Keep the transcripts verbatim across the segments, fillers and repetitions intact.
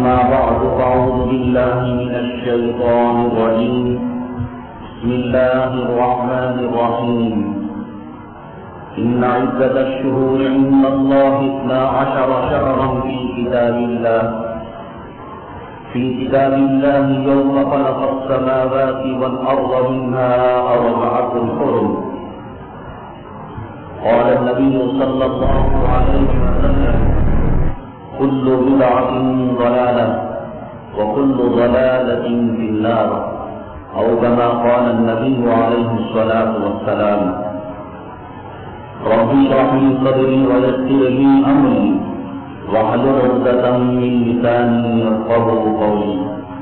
أما بعد فأعوذ بالله من الشيطان الرجيم بسم الله الرحمن الرحيم إن عدة الشهور عند الله اثنا عشر شهرا في كتاب الله في كتاب الله يوم خلق السماوات والأرض منها أربعة حرم. قال النبي صلى الله عليه وسلم كل بدعة ضلالة وكل ضلالة في النار أو كما قال النبي عليه الصلاة والسلام. رب اشرح لي صدري ويسر لي أمري واحلل عقدة من لساني يفقهوا قولي.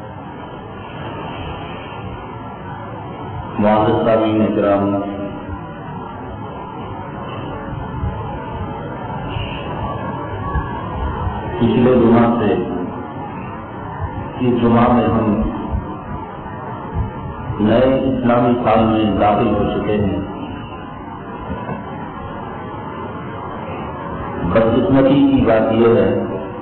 معزز سامعین کرام، پچھلے جمعہ سے اس جمعہ میں ہم نئے اسلامی سال میں داخل ہو چکے ہیں۔ بدقسمتی کی بات یہ ہے،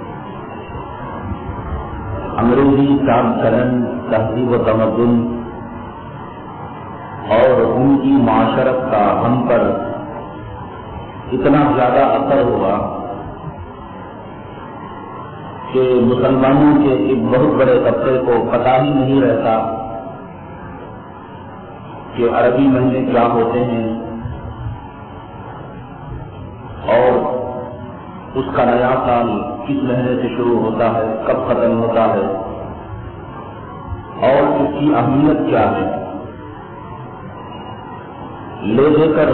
انگریزی چال چلن، تہذیب و تمدن اور ان کی معاشرت کا ہم پر اتنا زیادہ اثر ہوا کہ مسلمانوں کے ایک بہت بڑے طبقے کو پتہ ہی نہیں رہتا کہ عربی مہینے کیا ہوتے ہیں اور اس کا نیا سال کس مہینے سے شروع ہوتا ہے، کب ختم ہوتا ہے اور اس کی اہمیت کیا ہے۔ لے دے کر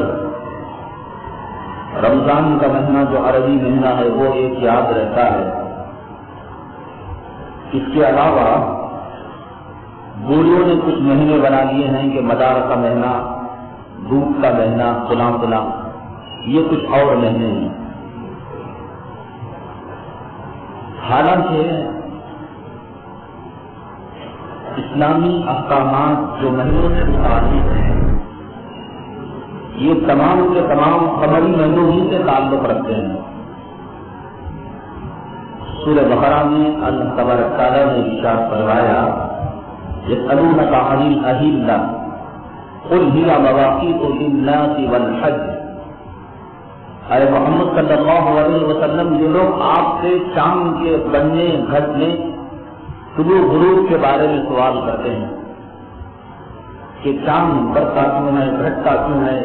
رمضان کا مہینہ جو عربی مہینہ ہے وہ ایک یاد رہتا ہے۔ اس کے علاوہ بوڑھوں نے کچھ مہینے بنا لیے ہیں کہ مدار کا مہینہ، دھوپ کا مہینہ، فلاں فلاں، یہ کچھ اور مہینے ہیں۔ حالانکہ اسلامی احکامات جو مہینوں سے متعلق ہیں یہ تمام کے تمام قمری مہینوں ہی سے تعلق رکھتے ہیں۔ سورہ بقرہ میں اللہ تبارک تعالیٰ نے ارشاد فرمایا یسألونک عن الأہلة قل هي مواقیت للناس والحج۔ اے محمد صلی اللہ علیہ وسلم، یہ لوگ آپ سے چاند کے بننے گھٹنے، طلوع غروب کے بارے میں سوال کرتے ہیں کہ چاند بڑھتا کیوں ہے، گھٹتا کیوں ہے،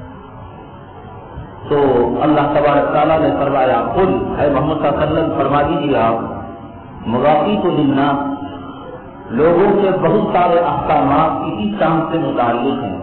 تو اللہ تبارک تعالیٰ نے فرمایا قل، اے محمد صلی اللہ علیہ وسلم فرما دیجیے آپ، مواقیت للناس، لوگوں کے بہت سارے احکامات اسی چاند سے متعلق ہیں۔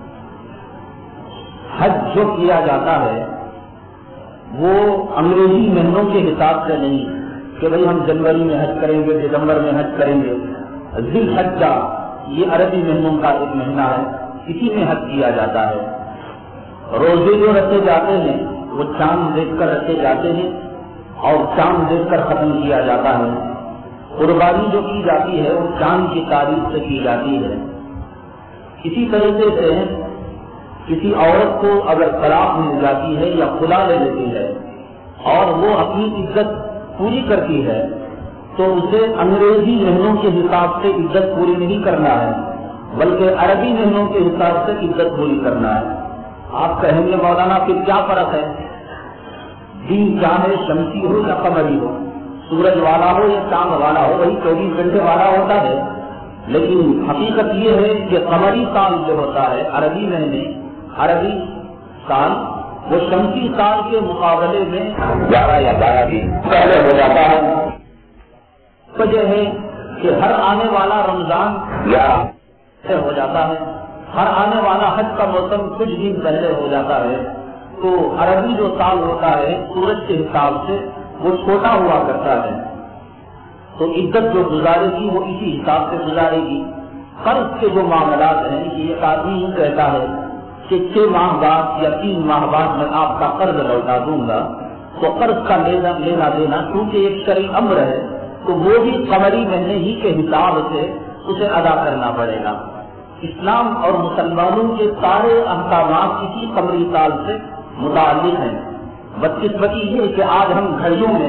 حج جو کیا جاتا ہے وہ انگریزی مہینوں کے حساب سے نہیں کہ بھئی ہم جنوری میں حج کریں گے، دسمبر میں حج کریں گے۔ ذی الحجہ یہ عربی مہینوں کا ایک مہینہ ہے، اسی میں حج کیا جاتا ہے۔ روزے جو رکھے جاتے ہیں وہ چاند دیکھ کر رکھے جاتے ہیں اور چاند دیکھ کر ختم کیا جاتا ہے۔ قربانی جو کی جاتی ہے وہ چاند کی تاریخ سے کی جاتی ہے۔ اسی طریقے سے کسی عورت کو اگر طلاق مل جاتی ہے یا خلا لے لیتی ہے اور وہ اپنی عزت پوری کرتی ہے تو اسے انگریزی مہینوں کے حساب سے عزت پوری نہیں کرنا ہے بلکہ عربی مہینوں کے حساب سے عزت پوری کرنا ہے۔ آپ کہیں گے مولانا پھر کیا فرق ہے؟ دن چاہے شمسی ہو یا قمری ہو، سورج والا ہو یا چاند والا ہو، وہی چوبیس گھنٹے والا ہوتا ہے، لیکن حقیقت یہ ہے کہ قمری سال جو ہوتا ہے عربی مہینے، عربی سال وہ شمسی سال کے مقابلے میں گیارہ یا بارہ دن پہلے ہو جاتا ہے۔ وجہ ہے کہ ہر آنے والا رمضان گیارہ سے ہو جاتا ہے، ہر آنے والا حج کا موسم کچھ دن پہلے ہو جاتا ہے، تو عربی جو سال ہوتا ہے سورج کے حساب سے وہ چھوٹا ہوا کرتا ہے، تو عزت جو گزارے گی وہ اسی حساب سے گزارے گی۔ قرض کے جو معاملات ہیں کہ ایک آدمی ہی کہتا ہے کہ چھ ماہ بعد یا تین ماہ بعد میں آپ کا قرض لوٹا دوں گا، تو قرض کا لینا لینا دینا چونکہ ایک شرعی امر ہے تو وہ بھی قمری مہینے ہی کے حساب سے اسے ادا کرنا پڑے گا۔ اسلام اور مسلمانوں کے سارے احکامات اسی قمری سال سے متعلق ہیں۔ بدقسمتی یہ کہ آج ہم گھڑیوں میں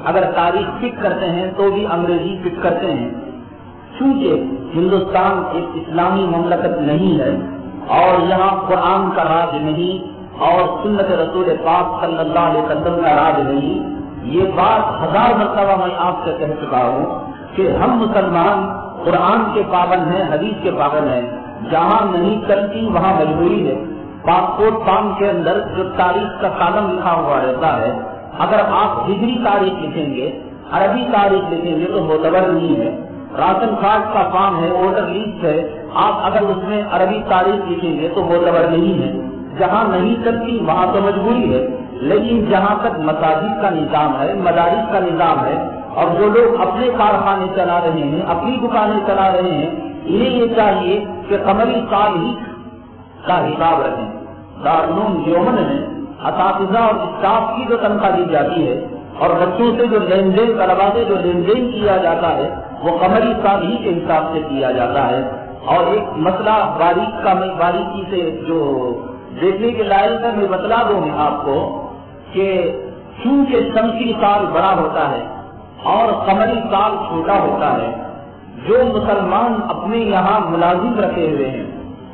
اگر تاریخ فٹ کرتے ہیں تو بھی انگریزی فٹ کرتے ہیں. چونکہ ہندوستان ایک اسلامی مملکت نہیں ہے اور یہاں قرآن کا راج نہیں اور سنت رسول پاک صلی اللہ علیہ وسلم کا راج نہیں. یہ بات ہزار مرتبہ میں آپ سے کہہ چکا ہوں کہ ہم مسلمان قرآن کے پابند ہیں, حدیث کے پابند ہیں. جہاں نہیں چلتی وہاں مجبوری ہے. پاسپورٹ فارم کے اندر جو تاریخ کا کالم لکھا ہوا رہتا ہے, اگر آپ ہجری تاریخ لکھیں گے, عربی تاریخ لکھیں گے تو معتبر نہیں ہے. راشن کارڈ کا فارم ہے, ووٹر لسٹ ہے, آپ اگر اس میں عربی تاریخ لکھیں گے تو معتبر نہیں ہے. جہاں نہیں چلتی وہاں تو مجبوری ہے. لیکن جہاں تک مساجد کا نظام ہے, مدارس کا نظام ہے, اور جو لوگ اپنے کارخانے چلا رہے ہیں, اپنی دکانیں چلا رہے ہیں, انہیں یہ چاہیے کہ قمری سال ہی کا حساب رکھیں. دارالعلوم دیوبند میں اساتذہ اور اسٹاف کی جو تنخواہ دی جاتی ہے اور بچوں سے جو لین دین طلبا سے جو لین دین کیا جاتا ہے وہ قمری سال ہی کے حساب سے کیا جاتا ہے. اور ایک مسئلہ باریک کا میں باریکی سے جو دیکھنے کے لائق ہے میں بتلا دوں میں آپ کو کہ چونکہ شمسی سال بڑا ہوتا ہے اور قمری سال چھوٹا ہوتا ہے, جو مسلمان اپنے یہاں ملازم رکھے ہوئے ہیں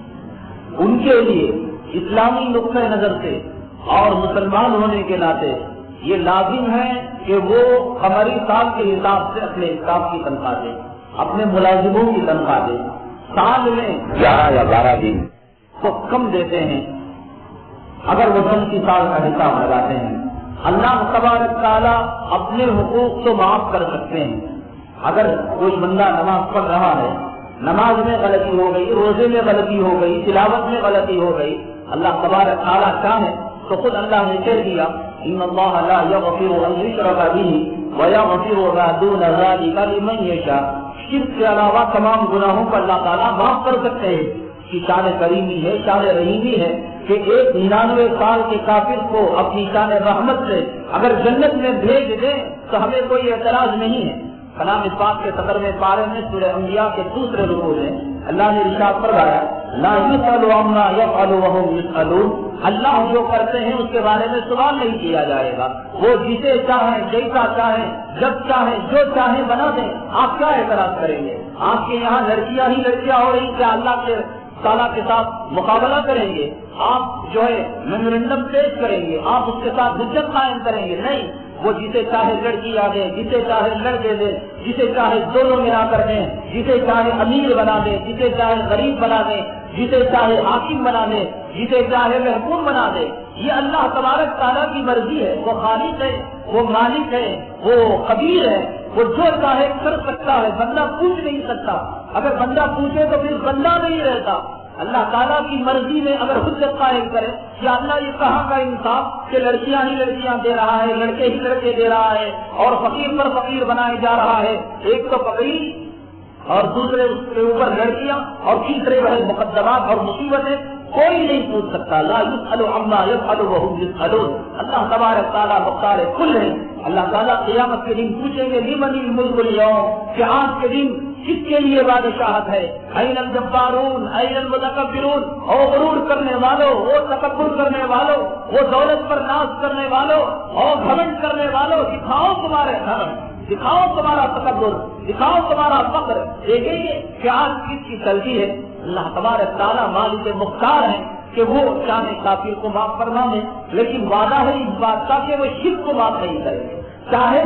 ان کے لیے اسلامی نقطۂ نظر سے اور مسلمان ہونے کے ناطے یہ لازم ہے کہ وہ قمری سال کے حساب سے اپنے اسٹاف کی تنخواہ دے, اپنے ملازموں کی تنخواہ دے. سال میں گیارہ یا بارہ دن تو کم دیتے ہیں اگر وہ شمسی سال کا حساب لگاتے ہیں. اللہ تبارک تعالیٰ اپنے حقوق تو معاف کر سکتے ہیں. اگر کوئی بندہ نماز پڑھ رہا ہے, نماز میں غلطی ہو گئی, روزے میں غلطی ہو گئی, تلاوت میں غلطی ہو گئی, اللہ تبارک تعالیٰ چاہے تو خود اللہ نے کہہ دیا ان اللہ لا یغفر ان یشرک بہ ویغفر ما دون ذلک لمن یشاء. شرک کے علاوہ تمام گناہوں کو اللہ تعالیٰ معاف کر سکتے ہیں. کی شان کریمی ہے, شان رحیمی ہے کہ ایک ننانوے سال کے کافر کو اپنی شان رحمت سے اگر جنت میں بھیج دے تو ہمیں کوئی اعتراض نہیں ہے. کلام پاک کے صدر میں پارے میں سورہ انبیاء کے دوسرے رکوع میں اللہ نے ارشاد فرمایا لا یسأل عما یفعل وهم یسألون. اللہ جو کرتے ہیں اس کے بارے میں سوال نہیں کیا جائے گا. وہ جسے چاہیں, جیسا چاہیں, جب چاہیں, جو چاہیں بنا دیں. آپ کیا اعتراض کریں گے؟ آپ کے یہاں لڑکیاں ہی لڑکیاں ہو رہی, کیا اللہ کے تعالیٰ کے ساتھ مقابلہ کریں گے؟ آپ جو ہے میمورینڈم پیش کریں گے, آپ اس کے ساتھ حجت قائم کریں گے؟ نہیں. وہ جسے چاہے لڑکی آ دے, جسے چاہے لڑکے دے, جسے چاہے دونوں ملا کر دیں, جسے چاہے امیر بنا دے, جسے چاہے غریب بنا دے, جسے چاہے حاکم بنا دے, جسے چاہے محکوم بنا دے. یہ اللہ تبارک تعالیٰ کی مرضی ہے. وہ خالق ہے, وہ مالک ہے, وہ خبیر ہے, وہ جو چاہے کر سکتا ہے. بندہ پوچھ نہیں سکتا. اگر بندہ پوچھے تو پھر بندہ نہیں رہتا. اللہ تعالیٰ کی مرضی میں اگر حجت قائم کرے یا اللہ یہ کہاں کا انصاف کہ لڑکیاں ہی لڑکیاں دے رہا ہے, لڑکے ہی لڑکے دے رہا ہے, اور فقیر پر فقیر بنائے جا رہا ہے. ایک تو فقیر اور دوسرے اس کے اوپر لڑکیاں اور تیسرے وہ مقدمات اور مصیبتیں. کوئی نہیں پوچھ سکتا. لا یسأل عما یفعل وهم یسألون. اللہ تبارک تعالیٰ مختار کل ہے. اللہ تعالیٰ قیامت کے دن پوچھیں گے لمن الملک اليوم, کہ آج کے دن کس کے لیے بادشاہت ہے؟ N الجبارون N المتکبرون. او غرور کرنے والوں, وہ تکبر کرنے والوں, وہ دولت پر ناز کرنے والوں, اور گھمنڈ کرنے والوں, دکھاؤ تمہارے دھرم, دکھاؤ تمہارا تکبر, دکھاؤ تمہارا فخر. دیکھیں گے کہ آج کس کی چلتی ہے. اللہ تبارک تعالیٰ مالک مختار ہے کہ وہ چاہے کافر کو معاف فرما دے, لیکن وعدہ ہے اس بات کا کہ وہ شرک کو معاف نہیں کرے گے. چاہے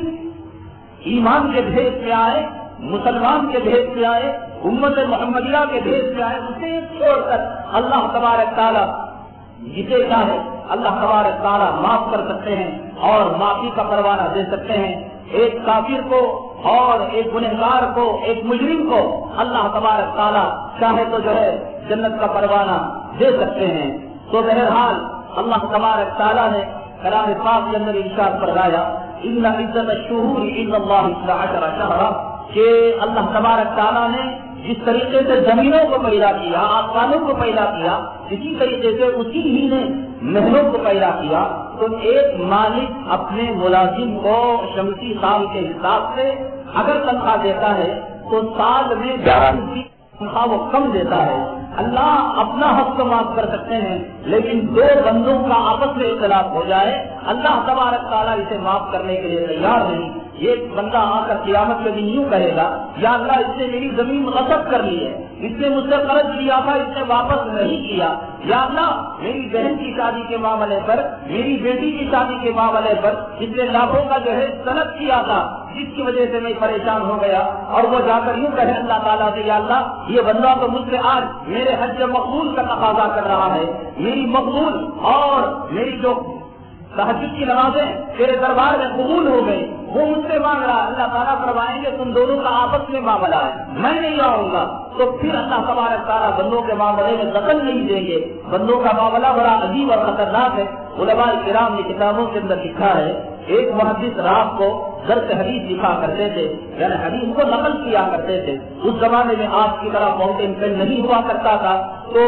مشرک ایمان کے بھیس میں آئے, مسلمان کے بھیس میں آئے, امت محمدیہ کے بھیس میں آئے, اسے چھوڑ کر اللہ تبارک تعالیٰ جسے چاہے اللہ تبارک تعالیٰ معاف کر سکتے ہیں اور معافی کا پروانہ دے سکتے ہیں. ایک کافر کو اور ایک گنہگار کو, ایک مجرم کو اللہ تبارک تعالیٰ چاہے تو جو ہے جنت کا پروانہ دے سکتے ہیں. تو بہرحال اللہ تبارک تعالیٰ نے کلام پاک کے اندر ارشاد فرمایا ان عدت الشہور عند اللہ اثنا عشر شہرا, کہ اللہ تبارک تعالیٰ نے جس طریقے سے زمینوں کو پیدا کیا, آسمانوں کو پیدا کیا, اسی طریقے سے اسی ہی نے مہینوں کو پیدا کیا. تو ایک مالک اپنے ملازم کو شمسی سال کے حساب سے اگر تنخواہ دیتا ہے تو سال میں تنخواہ وہ کم دیتا ہے. اللہ اپنا حق تو معاف کر سکتے ہیں, لیکن دو بندوں کا آپس میں اختلاف ہو جائے, اللہ تبارک تعالیٰ اسے معاف کرنے کے لیے تیار نہیں. ایک بندہ آ کر قیامت کے دن یوں کہے گا یا اللہ اس نے میری زمین غصب کر لی ہے, اس نے مجھ سے قرض لیا تھا, اس نے واپس نہیں کیا, یا اللہ میری بہن کی شادی کے معاملے پر, میری بیٹی کی شادی کے معاملے پر اس نے لاکھوں کا جو ہے طلب کیا تھا جس کی وجہ سے میں پریشان ہو گیا. اور وہ جا کر یوں کہے اللہ تعالیٰ سے یا اللہ یہ بندہ تو مجھ سے آج میرے حج مقبول کا تقاضا کر رہا ہے, میری مقبول اور میری جو تہجد کی نمازیں تیرے دربار میں قبول ہو گئی, وہ مجھ سے مانگ رہا. اللہ تعالیٰ فرمائیں گے تم دونوں کا آپس میں معاملہ ہے, میں نہیں آؤں گا. تو پھر اللہ تبارک تعالیٰ بندوں کے معاملے میں دخل نہیں دیں گے. بندوں کا معاملہ بڑا عجیب اور خطرناک ہے. علماء کرام نے کتابوں کے اندر لکھا ہے, ایک محدث رات کو درس حدیث لکھا کرتے تھے, یعنی حدیث کو نقل کیا کرتے تھے. اس زمانے میں آج کی طرح فاؤنٹین پین نہیں ہوا کرتا تھا, تو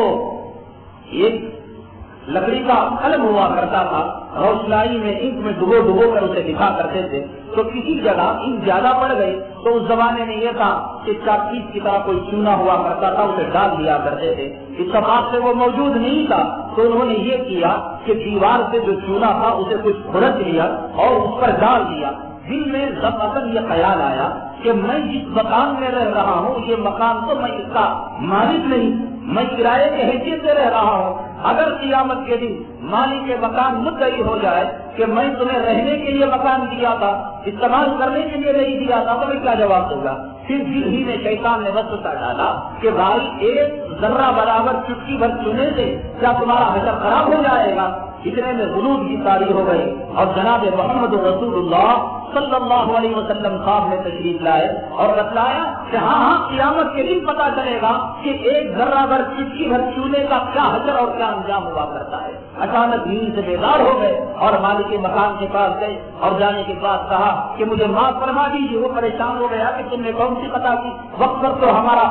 ایک لکڑی کا قلم ہوا کرتا تھا, روشنائی میں انک میں ڈبو ڈبو کر اسے لکھا کرتے تھے. تو کسی جگہ انک زیادہ پڑ گئی تو اس زمانے میں یہ تھا کہ چاکیس کی طرح کوئی چونا ہوا کرتا تھا, اسے ڈال دیا کرتے تھے. اتفاق سے وہ موجود نہیں تھا تو انہوں نے یہ کیا کہ دیوار سے جو چونا تھا اسے کچھ کھرچ لیا اور اس پر ڈال دیا. دل میں ضبطن یہ خیال آیا کہ میں جس مکان میں رہ رہا ہوں یہ مکان تو میں اس کا مالک نہیں, میں کرائے کی حیثیت سے رہ رہا ہوں. اگر قیامت کے دن مالک کے مکان مدعی ہو جائے کہ میں تمہیں رہنے کے لیے مکان دیا تھا, استعمال کرنے کے لیے نہیں دیا تھا, تو میں کیا جواب دوں گا؟ پھر دل ہی میں شیطان نے وسوسہ ڈالا کہ بھائی ایک ذرہ برابر چٹکی بھر چنے سے کیا تمہارا حشر خراب ہو جائے گا؟ اتنے میں غلوب کی تاریخ ہو گئی اور جناب محمد رسول اللہ صلی اللہ علیہ وسلم خواب میں تشریف لائے اور بتلایا کہ ہاں ہاں قیامت کے دن پتا چلے گا کہ ایک ذرہ بھر چٹکی بھر چونے کا کیا حشر اور کیا انجام ہوا کرتا ہے. اچانک نیند سے بیدار ہو گئے اور مالک مکان کے پاس گئے اور جانے کے بعد کہا کہ مجھے معاف فرما دیجیے. وہ پریشان ہو گیا کہ تم نے کون سی پتا کی, وقت پر تو ہمارا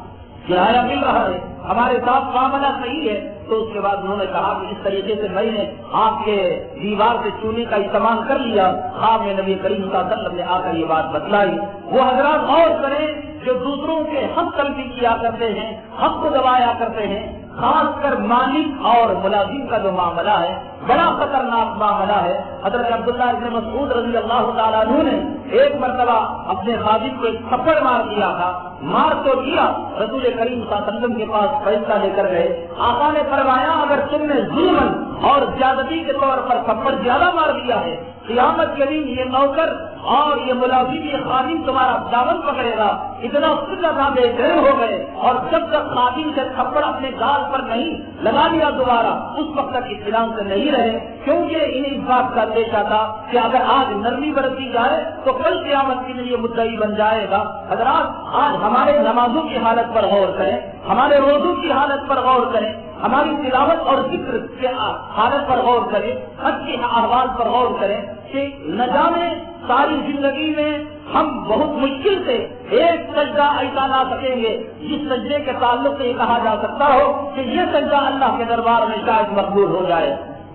کرایہ مل رہا ہے, ہمارے ساتھ معاملہ صحیح ہے. تو اس کے بعد انہوں نے کہا کہ اس طریقے سے میں نے آپ کے دیوار سے چونے کا استعمال کر لیا. خواب میں نبی کریم صلی اللہ علیہ وسلم نے آ کر یہ بات بتلائی. وہ حضرات غور کریں جو دوسروں کے حق تلفی کیا کرتے ہیں, حق کو دبایا کرتے ہیں, خاص کر مالک اور ملازم کا جو معاملہ ہے بڑا خطرناک معاملہ ہے. حضرت عبداللہ ابن مسعود رضی اللہ تعالیٰ عنہ نے ایک مرتبہ اپنے خادم کو ایک تھپڑ مار دیا تھا. مار تو دیا, رسول کریم صلی اللہ علیہ وسلم کے پاس فیصلہ لے کر گئے. آقا نے فرمایا اگر تم نے ظلم اور زیادتی کے طور پر تھپڑ زیادہ مار دیا ہے, قیامت کے دن یہ نوکر اور یہ ملازم یہ خادم تمہارا دامن پکڑے گا. اتنا زیادہ بے چین ہو گئے اور جب تک خادم سے تھپڑ اپنے گال پر نہیں لگا دیا دوبارہ اس وقت تک اطمینان سے نہیں رہے, کیونکہ انہیں اس بات کا اندیشہ تھا کہ اگر آج نرمی برتی جائے تو کل قیامت کے لیے مدعی بن جائے گا. حضرات آج ہمارے نمازوں کی حالت پر غور کریں, ہمارے روزوں کی حالت پر غور کریں, ہماری تلاوت اور ذکر کی حالت پر غور کریں, حج کے احوال پر غور کریں کہ نہ جانے ساری زندگی میں ہم بہت مشکل سے ایک سجدہ ایسا لا سکیں گے جس سجدے کے تعلق سے یہ کہا جا سکتا ہو کہ یہ سجدہ اللہ کے دربار میں شاید مقبول ہو جائے,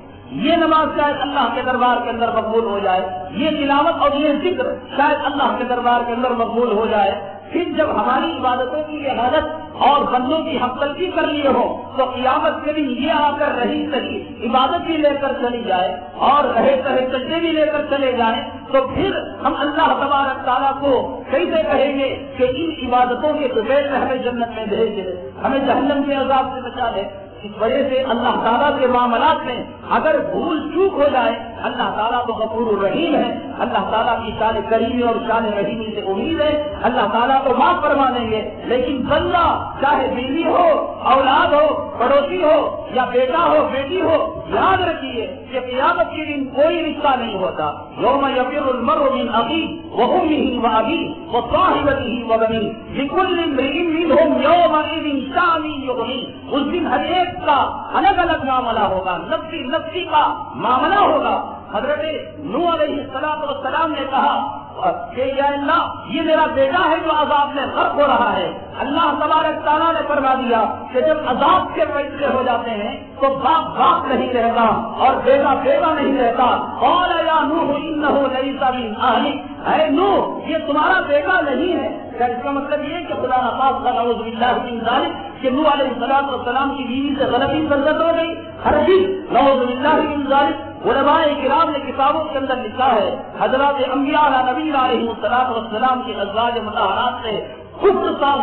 یہ نماز شاید اللہ کے دربار کے اندر مقبول ہو جائے, یہ تلاوت اور یہ ذکر شاید اللہ کے دربار کے اندر مقبول ہو جائے. پھر جب ہماری عبادتوں کی یہ حالت اور بندوں کی ہم تلفی کر لیے ہو تو قیامت کے دن یہ آ کر رہی سہی عبادت بھی لے کر چلی جائے اور رہے سہے سجدے بھی لے کر چلے جائیں, تو پھر ہم اللہ تبارک تعالیٰ کو کیسے کہیں گے کہ ان عبادتوں کے بغیر ہمیں جنت میں بھیج دے, ہمیں جہنم کے عذاب سے بچا دے. اس وجہ سے اللہ تعالیٰ کے معاملات میں اگر بھول چوک ہو جائے, اللہ تعالیٰ تو غفور الرحیم ہے, اللہ تعالیٰ کی شان کریمی اور شان رحیمی سے امید ہے, اللہ تعالیٰ کو معاف فرما دیں گے. لیکن بندہ چاہے بیوی ہو, اولاد ہو, پڑوسی ہو یا بیٹا ہو, بیٹی ہو, یاد رکھیے کہ قیامت کے دن کوئی رشتہ نہیں ہوتا. یوم یفر المرء من اخیہ وامہ وابیہ وصاحبتہ وبنیہ لکل امرئ منہم یومئذ شأن یغنیہ. اس دن ہر ایک کا الگ الگ معاملہ ہوگا, نفسی نفسی کا معاملہ ہوگا. حضرت نوح علیہ السلام والسلام نے کہا کہ یا اللہ یہ میرا بیٹا ہے جو عذاب میں غرق ہو رہا ہے. اللہ تبارک تعالیٰ نے فرما دیا کہ جب عذاب کے فیصلے ہو جاتے ہیں تو باپ باپ نہیں رہتا اور بیٹا بیٹا نہیں رہتا. قال یا نوح انہ لیس من اہلک, اے نوح یہ تمہارا بیٹا نہیں ہے. کیا اس کا مطلب یہ کہ خدا نخواستہ نعوذ باللہ من ذلک کہ نوح علیہ السلام کی بیوی سے غلطی سرزد ہو گئی؟ ہرگز نعوذ باللہ من ذلک. علماء کرام نے کتابوں کے اندر لکھا ہے حضرات انبیاء نبی علیہ الصلوۃ والسلام کی ازواج مطہرات سے خود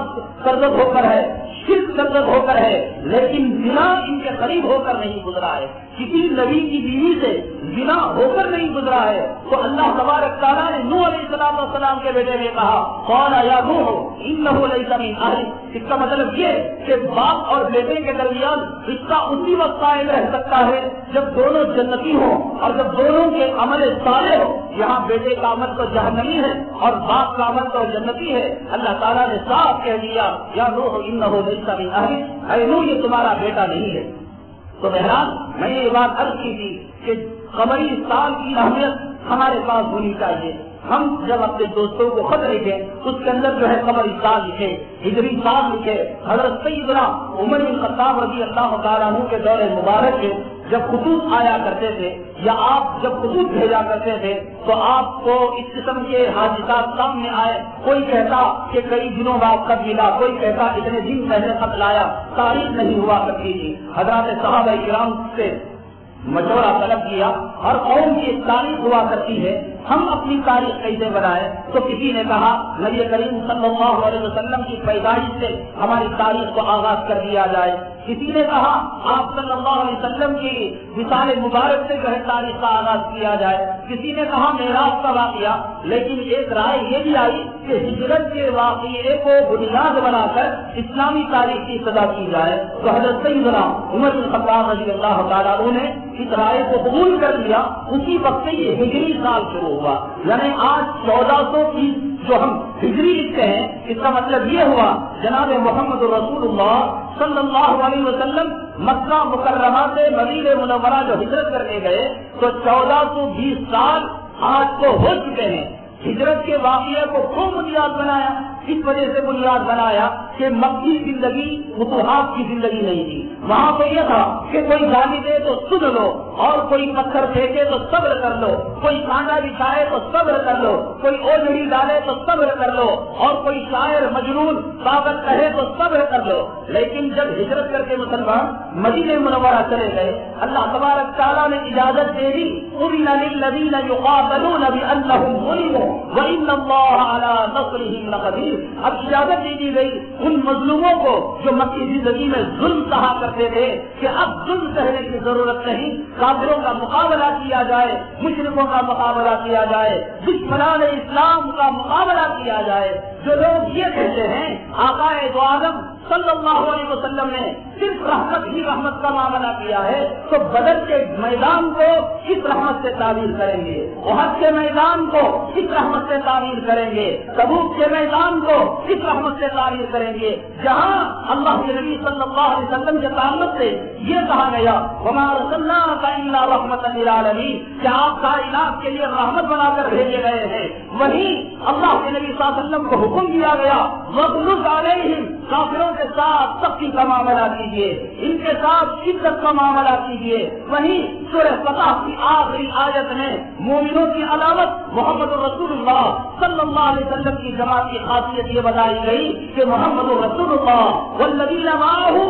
سرزد ہو کر ہے، شرک سرزد ہو کر ہے، لیکن زنا ان کے قریب ہو کر نہیں گزرا ہے، کسی نبی کی بیوی سے زنا ہو کر نہیں گزرا ہے۔ تو اللہ تبارک تعالیٰ نے نوح علیہ السلام والسلام کے بیٹے میں کہا قال یا نوح انہ لیس من اہلک، اس کا مطلب یہ کہ باپ اور بیٹے کے درمیان رشتہ اسی وقت قائم رہ سکتا ہے جب دونوں جنتی ہوں اور جب دونوں کے عمل صالح ہو۔ یہاں بیٹے کا عمل تو جہنمی ہے اور باپ کا عمل تو جنتی ہے۔ اللہ تعالیٰ نے صاف کہہ دیا یا نوح انہ لیس من اہلک، اے نوح یہ تمہارا بیٹا نہیں ہے۔ تو بہرحال میں یہ بات عرض کی تھی کہ قمری سال کی اہمیت ہمارے پاس ہونی چاہیے۔ ہم جب اپنے دوستوں کو خط لکھیں اس کے اندر جو ہے قمری سال لکھے، ہجری سال لکھے۔ حضرت سیدنا عمر بن خطاب رضی اللہ تعالیٰ عنہ کے دور مبارک کے جب خطوط آیا کرتے تھے یا آپ جب خطوط بھیجا کرتے تھے تو آپ کو اس قسم کے حادثات سامنے آئے، کوئی کہتا کہ کئی دنوں بعد خط ملا، کوئی کہتا اتنے دن پہلے خط لایا، تاریخ نہیں ہوا کرتی تھی۔ حضرات صحابہ کرام سے مشورہ طلب کیا، ہر قوم کی ایک تاریخ ہوا کرتی ہے، ہم اپنی تاریخ کیسے بنائیں؟ تو کسی نے کہا نبی کریم صلی اللہ علیہ وسلم کی پیدائش سے ہماری تاریخ کو آغاز کر دیا جائے، کسی نے کہا آپ صلی اللہ علیہ وسلم کی وصال مبارک سے جو ہے تاریخ کا آغاز کیا جائے، کسی نے کہا معراج کا واقعہ، لیکن ایک رائے یہ بھی آئی کہ ہجرت کے واقعے کو بنیاد بنا کر اسلامی تاریخ کی ابتدا کی جائے۔ تو حضرت سیدنا عمر بن خطاب رضی اللہ تعالیٰ عنہ نے اس رائے کو قبول کر لیا، اسی وقت سے یہ ہجری سال شروع ہوا۔ یعنی آج چودہ سو تیس جو ہم ہجری لکھتے ہیں اس کا مطلب یہ ہوا جناب محمد رسول اللہ صلی اللہ علیہ وسلم مکہ مکرمہ سے مدینہ منورہ جو ہجرت کرنے گئے تو چودہ سو بیس سال آج کو ہو چکے ہیں۔ ہجرت کے واقعے کو کیوں بنیاد بنایا؟ اس وجہ سے بنیاد بنایا کہ مکی زندگی فتوحات کی زندگی نہیں تھی، وہاں تو یہ تھا کہ کوئی گالی دے تو سن لو اور کوئی پتھر پھینکے تو صبر کر لو، کوئی کانٹا بچھائے تو صبر کر لو، کوئی اوجڑی ڈالے تو صبر کر لو اور کوئی شاعر مجنون پاگل کہے تو صبر کر لو۔ لیکن جب ہجرت کر کے مسلمان مدینہ منورہ چلے گئے اللہ تبارک تعالیٰ نے اجازت دے دی اذن للذین یقاتلون بانہم ظلموا وان اللہ علی نصرہم لقدیر۔ اب اجازت دے دی گئی ان مظلوموں کو جو مکی زندگی میں ظلم سہا کرتے تھے کہ اب ظلم سہنے کی ضرورت نہیں، کافروں کا مقابلہ کیا جائے، مشرکوں کا مقابلہ کیا جائے، دشمنان اسلام کا مقابلہ کیا جائے۔ جو لوگ یہ کہتے ہیں آقا دو عالم صلی اللہ علیہ وسلم نے صرف رحمت ہی رحمت کا معاملہ کیا ہے تو بدر کے میدان کو کس رحمت سے تعبیر کریں گے، احد کے میدان کو کس رحمت سے تعبیر کریں گے، تبوک کے میدان کو کس رحمت سے تعبیر کریں گے، جہاں اللہ کے نبی صلی اللہ علیہ وسلم کے تعلق سے یہ کہا گیا وما ارسلناک الا رحمۃ للعالمین کہ آپ کائنات کے لیے رحمت بنا کر بھیجے گئے ہیں، وہیں اللہ کے نبی صلی اللہ علیہ وسلم کو حکم دیا گیا وَاغْلُظْ عَلَيْهِمْ کافروں کے ساتھ سختی کا معاملہ کیجیے، ان کے ساتھ شدت کا معاملہ کیجیے۔ وہیں سورہ فتح کی آخری آیت میں مومنوں کی علامت محمد رسول اللہ صلی اللہ علیہ وسلم کی جماعت کی خاصیت یہ بتائی گئی کہ محمد رسول اللہ والذین معه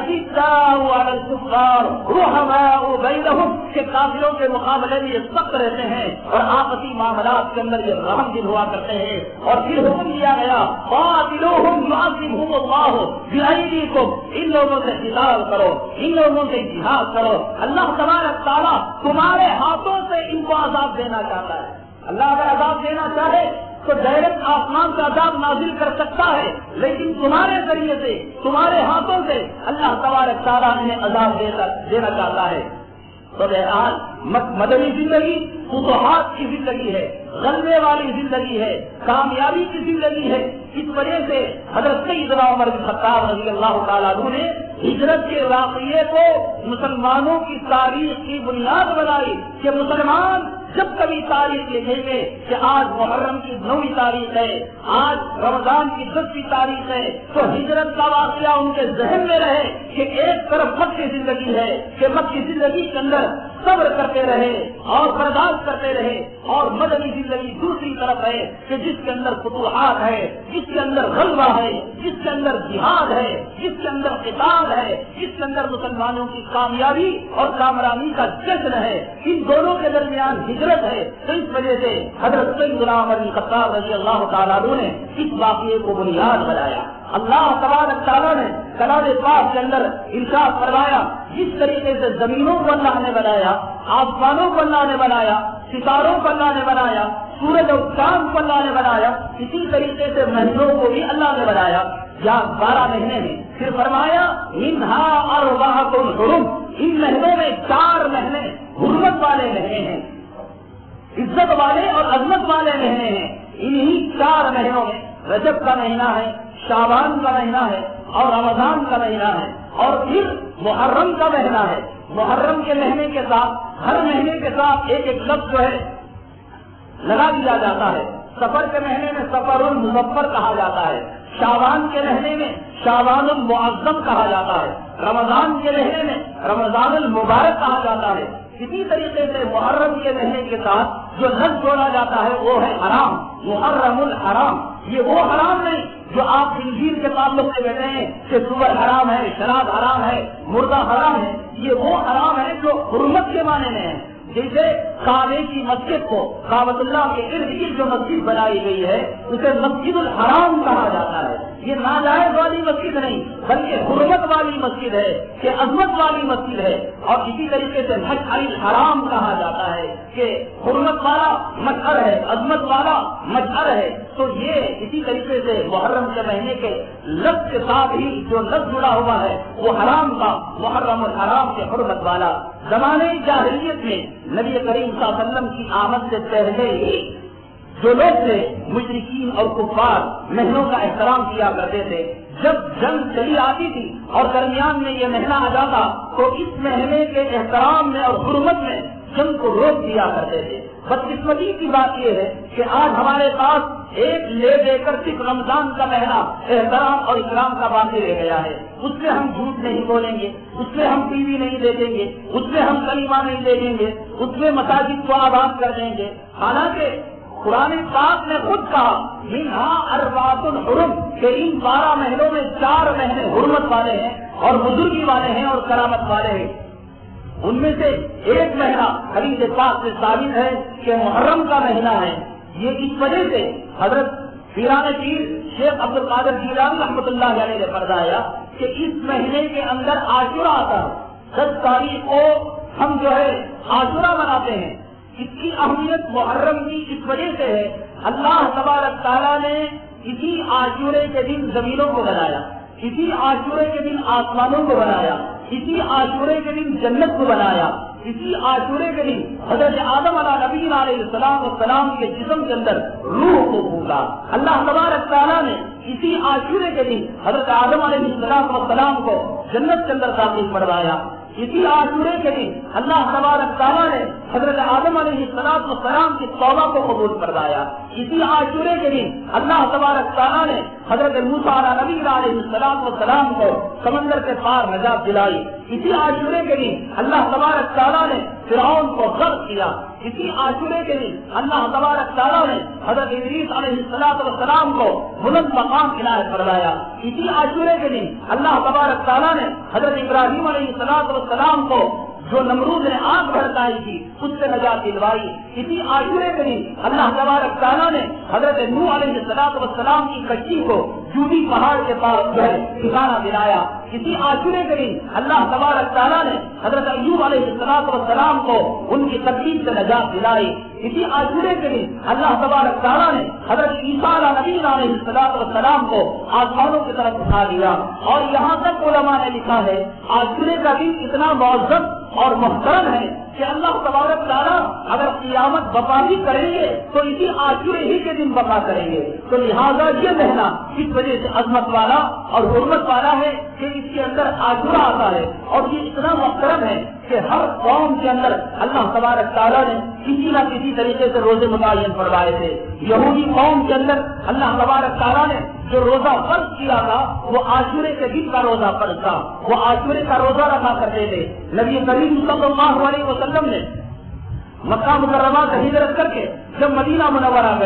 اشداء علی الکفار رحماء بینہم کہ کافروں کے مقابلے میں یہ سخت رہتے ہیں اور آپسی معاملات کے اندر یہ رحم دل ہوا کرتے ہیں۔ اور پھر حکم دیا گیا قاتلوہم یعذبہم اللہ بأیدیکم ان لوگوں سے قتال کرو، ان لوگوں سے جہاد کرو۔ اللہ تبارک تعالیٰ تمہارے ہاتھوں سے ان کو عذاب دینا چاہتا ہے۔ اللہ اگر عذاب دینا چاہے تو ڈائریکٹ آسمان سے عذاب نازل کر سکتا ہے، لیکن تمہارے ذریعے سے تمہارے ہاتھوں سے اللہ تبارک تعالیٰ انہیں عذاب دینا چاہتا ہے۔ تو بہرحال مدنی زندگی فتوحات کی زندگی ہے، غلبے والی زندگی ہے، کامیابی کی زندگی ہے۔ اس وجہ سے حضرت سیدنا عمر بن خطاب رضی اللہ تعالیٰ عنہ نے ہجرت کے واقعے کو مسلمانوں کی تاریخ کی بنیاد بنائی کہ مسلمان جب کبھی تاریخ لکھیں گے کہ آج محرم کی نویں تاریخ ہے، آج رمضان کی دسویں تاریخ ہے، تو ہجرت کا واقعہ ان کے ذہن میں رہے کہ ایک طرف مکی زندگی ہے کہ مکی زندگی کے اندر صبر کرتے رہے اور برداشت کرتے رہے، اور مدنی زندگی دوسری طرف ہے کہ جس کے اندر فتوحات ہے، جس کے اندر غلبہ ہے، جس کے اندر جہاد ہے، جس کے اندر قتال ہے، جس کے اندر مسلمانوں کی کامیابی اور کامرانی کا جشن ہے، ان دونوں کے درمیان ہجرت ہے۔ تو اس وجہ سے حضرت سیدنا عمر بن خطاب رضی اللہ تعالیٰ عنہ نے اس واقعے کو بنیاد بنایا۔ اللہ تبارک تعالیٰ نے کلام پاک کے اندر ارشاد فرمایا، جس طریقے سے زمینوں کو اللہ نے بنایا، آسمانوں کو اللہ نے بنایا، ستاروں کو اللہ نے بنایا، سورج اور چاند کو اللہ نے بنایا، اسی طریقے سے مہینوں کو بھی اللہ نے بنایا۔ یا بارہ مہینے میں پھر فرمایا منہا اربعۃ حرم، ان مہینوں میں چار مہینے حرمت والے مہینے ہیں، عزت والے اور عظمت والے مہینے ہیں۔ انہی چار مہینوں میں رجب کا مہینہ ہے، شعبان کا مہینہ ہے اور رمضان کا مہینہ ہے، اور پھر محرم کا مہینہ ہے۔ محرم کے مہینے کے ساتھ ہر مہینے کے ساتھ ایک ایک لفظ جو ہے لگا دیا جاتا ہے۔ سفر کے مہینے میں سفر المظفر کہا جاتا ہے، شعبان کے مہینے میں شعبان المعظم کہا جاتا ہے، رمضان کے مہینے میں رمضان المبارک کہا جاتا ہے۔ اسی طریقے سے محرم کے مہینے کے ساتھ جو لفظ جوڑا جاتا ہے وہ ہے حرام، محرم الحرام۔ یہ وہ حرام نہیں جو آپ انجیل کے تعلق سے کہتے ہیں کہ سور حرام ہے، شراب حرام ہے، مردہ حرام ہے۔ یہ وہ حرام ہے جو حرمت کے معنی میں ہے۔ جیسے کعبے کی مسجد کو کعبۃ اللہ کے ارد گرد جو مسجد بنائی گئی ہے اسے مسجد الحرام کہا جاتا ہے۔ یہ ناجائز والی مسجد نہیں بلکہ حرمت والی مسجد ہے، کہ عظمت والی مسجد ہے۔ اور اسی طریقے سے مشعر الحرام کہا جاتا ہے کہ حرمت والا مشعر ہے، عظمت والا مشعر ہے۔ تو یہ اسی طریقے سے محرم کے مہینے کے لفظ کے ساتھ ہی جو لفظ جڑا ہوا ہے وہ حرام کا، محرم الحرام کے حرمت والا۔ زمانے جاہلیت میں نبی کریم صلی اللہ علیہ وسلم کی آمد سے پہلے ہی جو لوگ تھے مشرکین اور کفار مہینوں کا احترام کیا کرتے تھے۔ جب جنگ چلی آتی تھی اور درمیان میں یہ مہینہ آ جاتا تو اس مہینے کے احترام میں اور حرمت میں جنگ کو روک دیا کرتے تھے۔ بدقسمتی کی بات یہ ہے کہ آج ہمارے پاس ایک لے دے کر صرف رمضان کا مہینہ احترام اور اکرام کا باقی رہ گیا ہے۔ اس میں ہم جھوٹ نہیں بولیں گے، اس میں ہم ٹی وی نہیں دیکھیں گے، اس میں ہم کلمہ نہیں دیکھیں گے، اس میں مساجد کو آباد کر دیں گے۔ حالانکہ قرآن پاک نے خود کہا منہا اربعۃ حرم کہ ان بارہ مہینوں میں چار مہینے حرمت والے ہیں اور بزرگی والے ہیں اور کرامت والے ہیں۔ ان میں سے ایک مہینہ حدیث پاک سے ثابت ہے کہ محرم کا مہینہ ہے۔ یہ اس وجہ سے حضرت پیران پیر شیخ عبد القادر جیلانی رحمۃ اللہ علیہ نے فرمایا کہ اس مہینے کے اندر عاشورہ آتا ہے۔ دس تاریخ کو ہم جو ہے عاشورہ مناتے ہیں۔ اس کی اہمیت محرم کی اس وجہ سے ہے، اللہ تبارک تعالیٰ نے اسی عاشورے کے دن زمینوں کو بنایا، اسی عاشورے کے دن آسمانوں کو بنایا، اسی عاشورے کے دن جنت کو بنایا، اسی عاشورے کے دن حضرت آدم علیہ نبی علیہ السلام والسلام کے جسم کے اندر روح کو پھونکا۔ اللہ تبارک تعالیٰ نے اسی عاشورے کے دن حضرت آدم علیہ السلام والسلام کو جنت کے اندر داخل فرمایا۔ اسی عاشورے کے دن اللہ تبارک تعالیٰ نے حضرت آدم علیہ السلام کی توبہ کو قبول فرمایا۔ اسی عاشورے کے دن اللہ تبارک تعالیٰ نے حضرت موسیٰ علیہ نبی علیہ السلام کو سمندر کے پار نجات دلائی۔ اسی عاشورے کے دن اللہ تبارک تعالیٰ نے فرعون کو غرق کیا۔ اسی عاشورے کے دن اللہ تبارک تعالیٰ نے حضرت ادریس علیہ السلام کو بلند مقام عنایت فرمایا۔ اسی عاشورے کے دن اللہ تبارک تعالیٰ نے حضرت ابراہیم علیہ السلام کو جو نمرود نے آگ بھڑکائی تھی اس سے نجات دلوائی۔ اسی عاشورے کے دن اللہ تبارک تعالیٰ نے حضرت نوح علیہ السلام کی کشتی کو جودی پہاڑ کے پاس ٹھکانہ دلایا۔ اسی عاشورے کے دن اللہ تبارک تعالیٰ نے حضرت ایوب علیہ السلام کو ان کی تکلیف سے نجات دلائی۔ اسی عاشورے کے دن اللہ تبارک تعالیٰ نے حضرت عیسیٰ علیہ نبی علیہ السلام کو آسمانوں کی طرف اٹھا لیا۔ اور یہاں تک علماء نے لکھا ہے عاشورے کا دن اتنا معزز اور محترم ہے کہ اللہ تبارک تعالیٰ اگر قیامت بپا بھی کریں گے تو اسی عاشورے ہی کے دن بپا کریں گے۔ تو لہٰذا یہ مہینہ اس وجہ سے عظمت والا اور حرمت والا ہے کہ اس کے اندر عاشورہ آتا ہے، اور یہ اتنا محترم ہے کہ ہر قوم کے اندر اللہ تبارک تعالیٰ نے کسی نہ کسی طریقے سے روزے متعین فرمائے تھے۔ یہودی قوم کے اندر اللہ تبارک تعالیٰ نے جو روزہ فرض کیا تھا وہ عاشورے کے دن کا روزہ فرض تھا، وہ عاشورے کا روزہ رکھا کرتے تھے۔ نبی کریم صلی اللہ علیہ وسلم نے مکہ مکرمہ سے ہجرت کر کے جب مدینہ منورہ گئے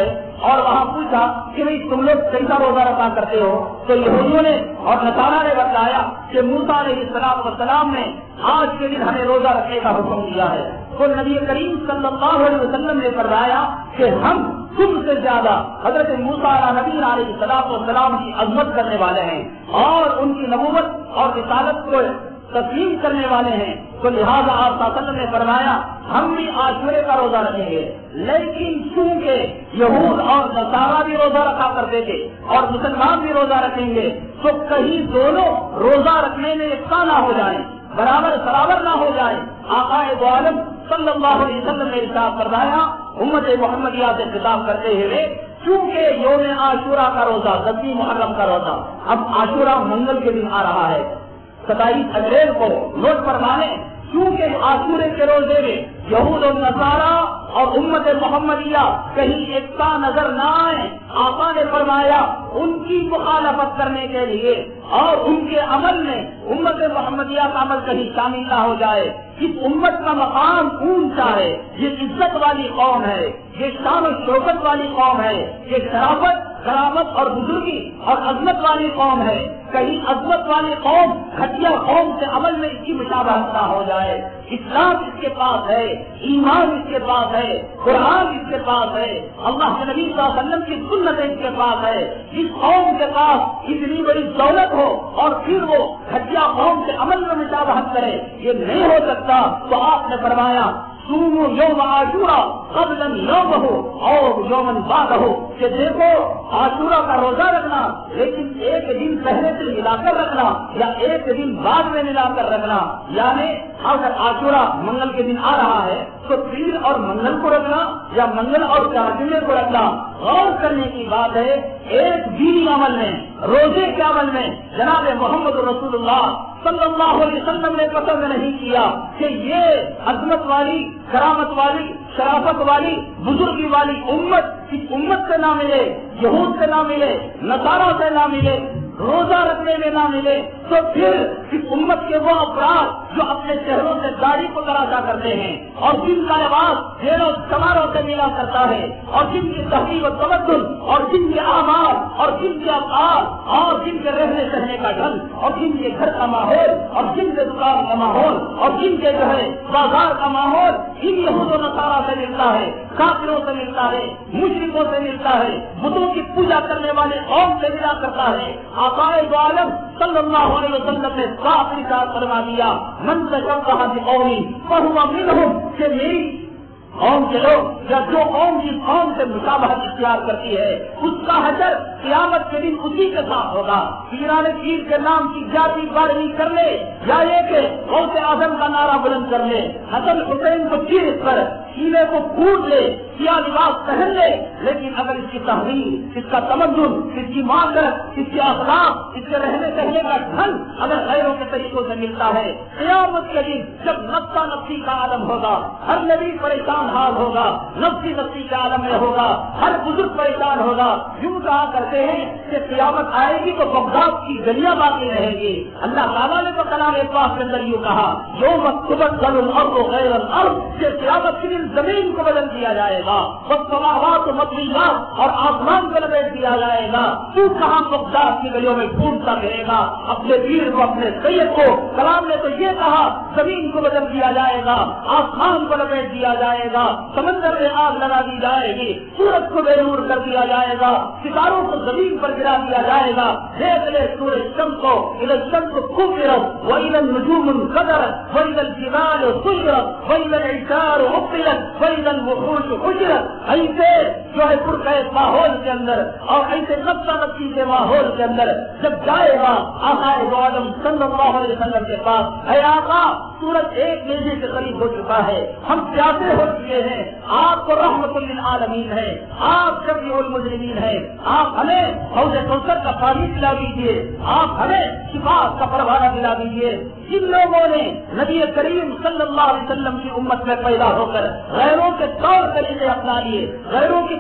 اور وہاں پوچھا کہ بھئی تم لوگ کیسا روزہ رکھا کرتے ہو؟ تو یہودیوں نے اور نصارا نے بتلایا کہ موسیٰ علیہ السلام والسلام نے آج کے دن ہمیں روزہ رکھنے کا حکم دیا ہے. تو نبی کریم صلی اللہ علیہ وسلم نے فرمایا کہ ہم تم سے زیادہ حضرت موسیٰ نبی علیہ السلام والسلام کی عظمت کرنے والے ہیں اور ان کی نبوت اور رسالت کو تسلیم کرنے والے ہیں. تو لہٰذا آپ صلی اللہ علیہ وسلم نے فرمایا ہم بھی عاشورے کا روزہ رکھیں گے. لیکن چونکہ یہود اور نصارا بھی روزہ رکھا کرتے تھے اور مسلمان بھی روزہ رکھیں گے تو کہیں دونوں روزہ رکھنے میں یکساں نہ ہو جائیں، برابر برابر نہ ہو جائے. آقا دو عالم صلی اللہ علیہ وسلم نے ارشاد فرمایا امت محمدیہ سے خطاب کرتے ہوئے چونکہ یوم عاشورہ کا روزہ دسویں محرم کا روزہ اب عاشورہ منگل کے دن آ رہا ہے ستائیس اپریل کو نوٹ فرما لیں. کیونکہ عاشورے کے روزے میں یہود و نصارا اور امت محمدیہ کہیں یکساں نظر نہ آئے، آقا نے فرمایا ان کی مخالفت کرنے کے لیے اور ان کے عمل میں امت محمدیہ کا عمل کہیں شامل نہ ہو جائے. اس امت کا مقام اونچا ہے، یہ عزت والی قوم ہے، یہ شان و شوکت والی قوم ہے، یہ شرافت کرامت اور بزرگی اور عظمت والی قوم ہے. کہیں عظمت والی قوم گھٹیا قوم سے عمل میں اس کی مشابہت نہ ہو جائے. اسلام اس کے پاس ہے، ایمان اس کے پاس ہے، قرآن اس کے پاس ہے، اللہ کے نبی صلی اللہ علیہ وسلم کی سنت اس کے پاس ہے. اس قوم کے پاس اتنی بڑی دولت ہو اور پھر وہ گھٹیا قوم سے عمل میں مشابہت کرے، یہ نہیں ہو سکتا. تو آپ نے فرمایا سومو یوم عاشورہ قبل یوم ہو اور یومن بعد ہو کہ دیکھو عاشورہ کا روزہ رکھنا لیکن ایک دن پہلے سے ملا کر رکھنا یا ایک دن بعد میں ملا کر رکھنا. یعنی اگر عاشورہ منگل کے دن آ رہا ہے تو پیر اور منگل کو رکھنا یا منگل اور چارجمے کو رکھنا. غور کرنے کی بات ہے ایک دینی عمل میں روزے کے عمل میں جناب محمد رسول اللہ صلی اللہ علیہ وسلم نے پسند نہیں کیا کہ یہ عظمت والی کرامت والی شرافت والی بزرگی والی امت اس امت سے نہ ملے، یہود سے نہ ملے، نصارا سے نہ ملے، روزہ رکھنے میں نہ ملے. تو پھر اس امت کے وہ افراد جو اپنے چہروں سے داڑھی کو تراشا کرتے ہیں اور جن کا لباس ڈھیروں سماروں سے ملا کرتا ہے اور جن کی تہذیب و تمدن اور جن کے اعمال اور جن کے افعال اور جن کے رہنے سہنے کا ڈھنگ اور جن کے گھر کا ماحول اور جن کے دکان کا ماحول اور جن کے جو ہے بازار کا ماحول ان یہود و نصارا سے ملتا ہے، کافروں سے ملتا ہے، مشرکوں سے ملتا ہے، بتوں کی پوجا کرنے والے قوم سے ملا کرتا ہے. آقا دو عالم صلی اللہ علیہ وسلم نے صاف ارشاد فرما دیا من تشبہ بقوم فہو منہم کہ میری قوم کے لوگ یا جو قوم جس قوم سے مشابہت اختیار کرتی ہے اس کا حشر قیامت کے دن اسی کے ساتھ ہوگا. پیران پیر کے نام کی جاتی بارہویں کر لے یا یہ کہ غوث اعظم کا نعرہ بلند کر لے، حسن حسین کو چیر کر سینے کو پھوٹ لے، سیاہ لباس پہن لے، لیکن اگر اس کی تحریر، اس کا تمدن، اس کی معاشرت، اس کے اخلاق، اس کے رہنے کہنے کا ڈھنگ اگر غیروں کے طریقوں سے ملتا ہے قیامت کے دن جب نفسا نفسی کا عالم ہوگا ہر نبی پریشان حال ہوگا، نفسی نفسی کے عالم میں ہوگا، ہر بزرگ پریشان ہوگا. یوں کہا کرتے ہیں کہ قیامت آئے گی تو بغداد کی گلیاں باقی رہیں گی. اللہ تعالیٰ نے تو کلام پاک کے اندر یوں کہا یوم تبدل الارض غیر الارض کہ قیامت کے دن زمین کو بدل دیا جائے گا، والسماوات مطویات اور آسمان کو لپیٹ دیا جائے گا. تو کہاں بغداد کی گلیوں میں ڈھونڈتا پھرے گا اپنے پیر کو، اپنے سید کو؟ کلام نے تو یہ کہا زمین کو بدل دیا جائے گا، آسمان کو لپیٹ دیا جائے گا، سمندر میں آگ لگا دی جائے گی، سورج کو بے نور کر دیا جائے گا، ستاروں کو زمین پر گرا دیا جائے گا. دیکھ لے سورج شمس کو اذا الشمس كورت واذا النجوم انكدرت واذا الجبال سيرت واذا العشار عطلت واذا الوحوش حشرت. ایسے جو ہے پرکیف ماحول کے اندر اور ایسے نفسا نفسی کے ماحول کے اندر جب جائے گا آقا دو عالم صلی اللہ علیہ وسلم کے پاس، اے آقا سورج ایک بجے کے قریب ہو چکا ہے، ہم پیاسے ہو چکے ہیں، آپ کو رحمت للعالمین ہے، آپ شفیع المجرمین ہیں، آپ ہمیں حوض کوثر کا پانی پلا دیجیے، آپ ہمیں شفاء کا پروانہ دلا دیجیے. جن لوگوں نے نبی کریم صلی اللہ علیہ وسلم کی امت میں پیدا ہو کر غیروں کے طور طریقے اپنا لیے، غیروں کی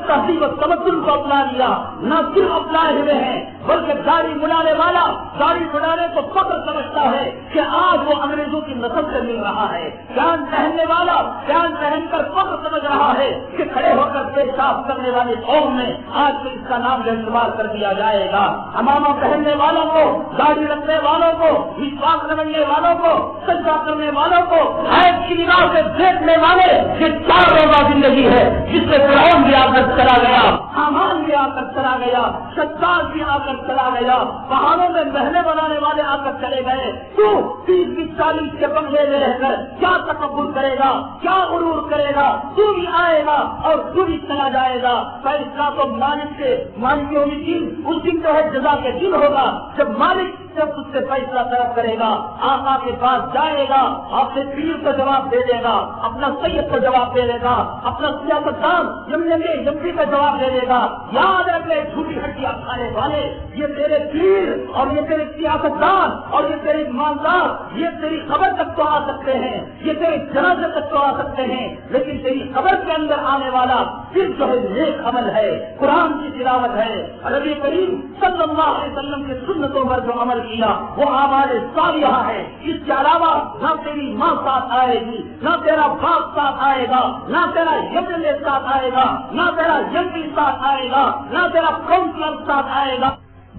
تہذیب و تمدن کو اپنا لیا، نہ صرف اپنائے ہوئے ہیں بلکہ داڑھی منانے والا داڑھی منانے کو فخر سمجھتا ہے کہ آج وہ انگریزوں کی نسل سے مل رہا ہے، جان پہننے والا جان پہن کر فخر سمجھ رہا ہے کہ کھڑے ہو کر پیشاب کرنے والی قوم میں آج سے اس کا نام استعمال کر دیا جائے گا۔ امامہ پہننے والوں کو، داڑھی رکھنے والوں کو، مسواک لگانے والوں کو، سجدہ کرنے والوں کو، عیب کی نگاہ سے دیکھنے والے، یہ چار روزہ زندگی ہے جس سے فرعون بھی آ کر چلا گیا، حامان بھی آ کر چلا گیا، شداد بھی آ کر چلا گیا، پہاڑوں میں محلے بنانے والے آ کر چلے گئے۔ تو تیس بیس چالیس کے بنگلے میں رہ کر کیا تکبر کرے گا، کیا غرور کرے گا؟ تو بھی آئے گا اور تو بھی چلا جائے گا۔ فیصلہ تو مالک سے، مالک یوم الدین، اس دن جو ہے جزا کے دن ہوگا جب مالک جب اس سے فیصلہ طلب کرے گا، آقا کے پاس جائے گا، اپنے پیر کو جواب دے دے گا، اپنا سید کو جواب دے دے گا، اپنا سیاستدان یمنی یمنی کو جواب دے دے گا۔ یاد رکھ لے جھوٹی ہڈیاں کھانے والے، یہ تیرے پیر اور یہ تیرے سیاستدان اور یہ تیرے ایماندار یہ تیری خبر تک تو آ سکتے ہیں، یہ تیرے جنازے تک تو آ سکتے ہیں، لیکن تیری خبر کے اندر آنے والا صرف جو ہے نیک عمل ہے، قرآن کی تلاوت ہے، نبی کریم صلی اللہ علیہ وسلم کے سنتوں پر جو عمل کیا وہ اعمال صالحہ ہے۔ اس کے علاوہ نہ تیری ماں ساتھ آئے گی، نہ تیرا باپ ساتھ آئے گا، نہ تیرا یمن ساتھ آئے گا، نہ تیرا یمنی ساتھ آئے گا، نہ تیرا کونسلر ساتھ آئے گا۔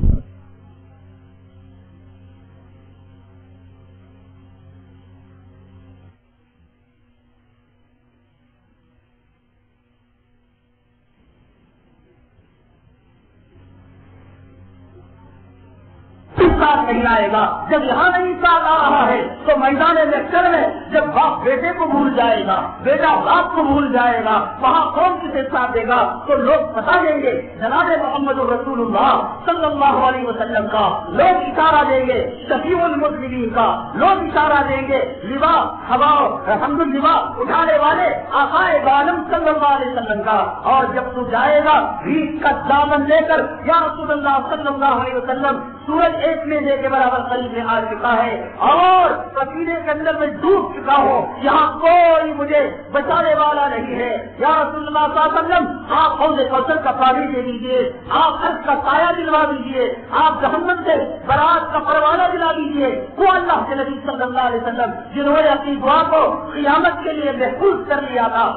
ساتھ نہیں آئے گا۔ جب یہاں نہیں ساتھ آ رہا ہے تو میدان محشر میں جب باپ بیٹے کو بھول جائے گا، بیٹا باپ کو بھول جائے گا، وہاں کون کسے ساتھ دے گا؟ تو لوگ بتا دیں گے جناب محمد رسول اللہ صلی اللہ علیہ وسلم کا، لوگ اشارہ دیں گے شفیع المذنبین کا، لوگ اشارہ دیں گے لوا ہوا الحمد للہ اٹھانے والے آقائے عالم صلی اللہ علیہ وسلم کا۔ اور جب تو جائے گا بھیک کا دامن لے کر یا رسول اللہ صلی اللہ علیہ وسلم، سورج ایک مہینے کے برابر قریب میں آ چکا ہے اور پسینے کے اندر میں ڈوب چکا ہوں، یہاں کوئی مجھے بچانے والا نہیں ہے۔ یا رسول اللہ صلی اللہ علیہ وسلم، آپ حوض کوثر کا پانی دے دیجیے، آپ عرش کا سایہ دلوا دیجیے، آپ جہنم سے برات کا پروانہ دلا دیجیے۔ وہ اللہ کے نبی صلی اللہ علیہ وسلم جنہوں نے اپنی دعا کو قیامت کے لیے محفوظ کر لیا تھا،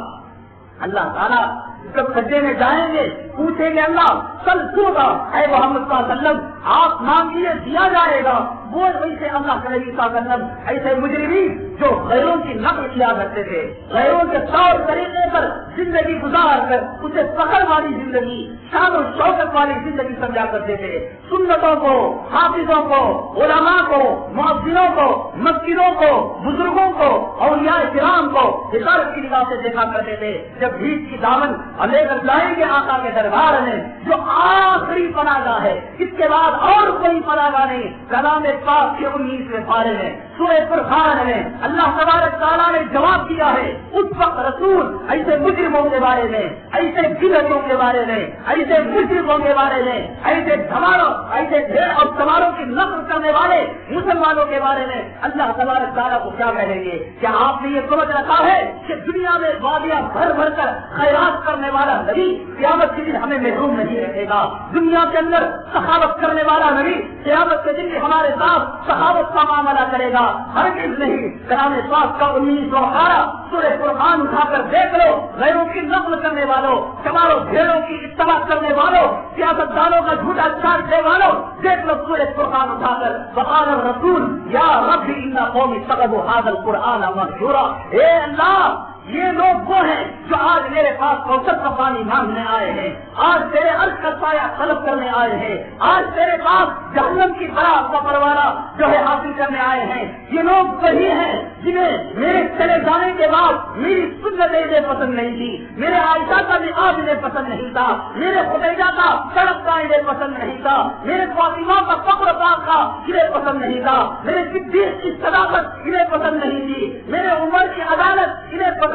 اللہ تعالیٰ جب سجدے میں جائیں گے پوچھیں گے اللہ کل ہوگا اے محمد صلی اللہ علیہ وسلم آپ مانگیے دیا جائے گا۔ وہ ویسے اللہ کے نبی صلی اللہ علیہ وسلم ایسے مجرمین جو غیروں کی نقل کیا کرتے تھے، غیروں کے طور طریقے پر زندگی گزار کر اسے فخر والی زندگی، شان و شوکت والی زندگی سمجھا کرتے تھے، سنتوں کو، حافظوں کو، علماء کو، مؤذنوں کو، مسجدوں کو، بزرگوں کو، اولیاء کرام کو حقارت کی نگاہ سے دیکھا کرتے تھے۔ جب بھیک کی دامن لے کر جائیں گے آقا کے دربار میں جو آخری پناہگاہ ہے، اس کے بعد اور کوئی پناہگاہ نہیں، کلام پاک کے انیسویں پارے میں سورہ فرقان میں اللہ تبارک تعالیٰ نے جواب دیا ہے اس وقت رسول ایسے مجرموں کے بارے میں، ایسے بدعتوں کے بارے میں، ایسے مشرکوں کے بارے میں، ایسے دھماروں ایسے ڈھیر اور تماروں کی نقل کرنے والے مسلمانوں کے بارے میں اللہ تبارک تعالیٰ کو کیا کہیں گے؟ کیا آپ نے یہ سمجھ رکھا ہے کہ دنیا میں وادیاں بھر بھر کر خیرات کرنے والا نبی قیامت کے دن ہمیں محروم نہیں رکھے گا؟ دنیا کے اندر سخاوت کرنے والا نبی قیامت کے دن ہمارے ساتھ سخاوت کا معاملہ کرے گا؟ ہرگز نہیں۔ کلام پاک کا انیس سو اٹھارہ سورہ فرقان اٹھا کر دیکھ لو، غیروں کی نقل کرنے والوں، چماروں بھیڑوں کی اتباع کرنے والوں، سیاست دانوں کا جھوٹا چارج دے والوں، دیکھ لو سورہ فرقان اٹھا کر وقال الرسول یا رب ان قوم اتخذوا هذا القرآن مهجورا۔ اے اللہ یہ لوگ وہ ہیں جو آج میرے پاس کوثر کا پانی مانگنے آئے ہیں، آج تیرے عرش کا سایہ طلب کرنے آئے ہیں، آج تیرے پاس جہنم کی برات کا پروانہ جو ہے حاصل کرنے آئے ہیں۔ یہ لوگ وہی ہیں جنہیں میرے چلے جانے کے بعد میری سنت انہیں پسند نہیں تھی، میرے عائشہ کا لحاظ انہیں پسند نہیں تھا، میرے خدیجہ کا سڑک کا انہیں پسند نہیں تھا، میرے فاطمہ کا فخر پاک کا انہیں پسند نہیں تھا، میرے صدیق کی صداقت انہیں پسند نہیں تھی، میرے عمر کی عدالت انہیں پسند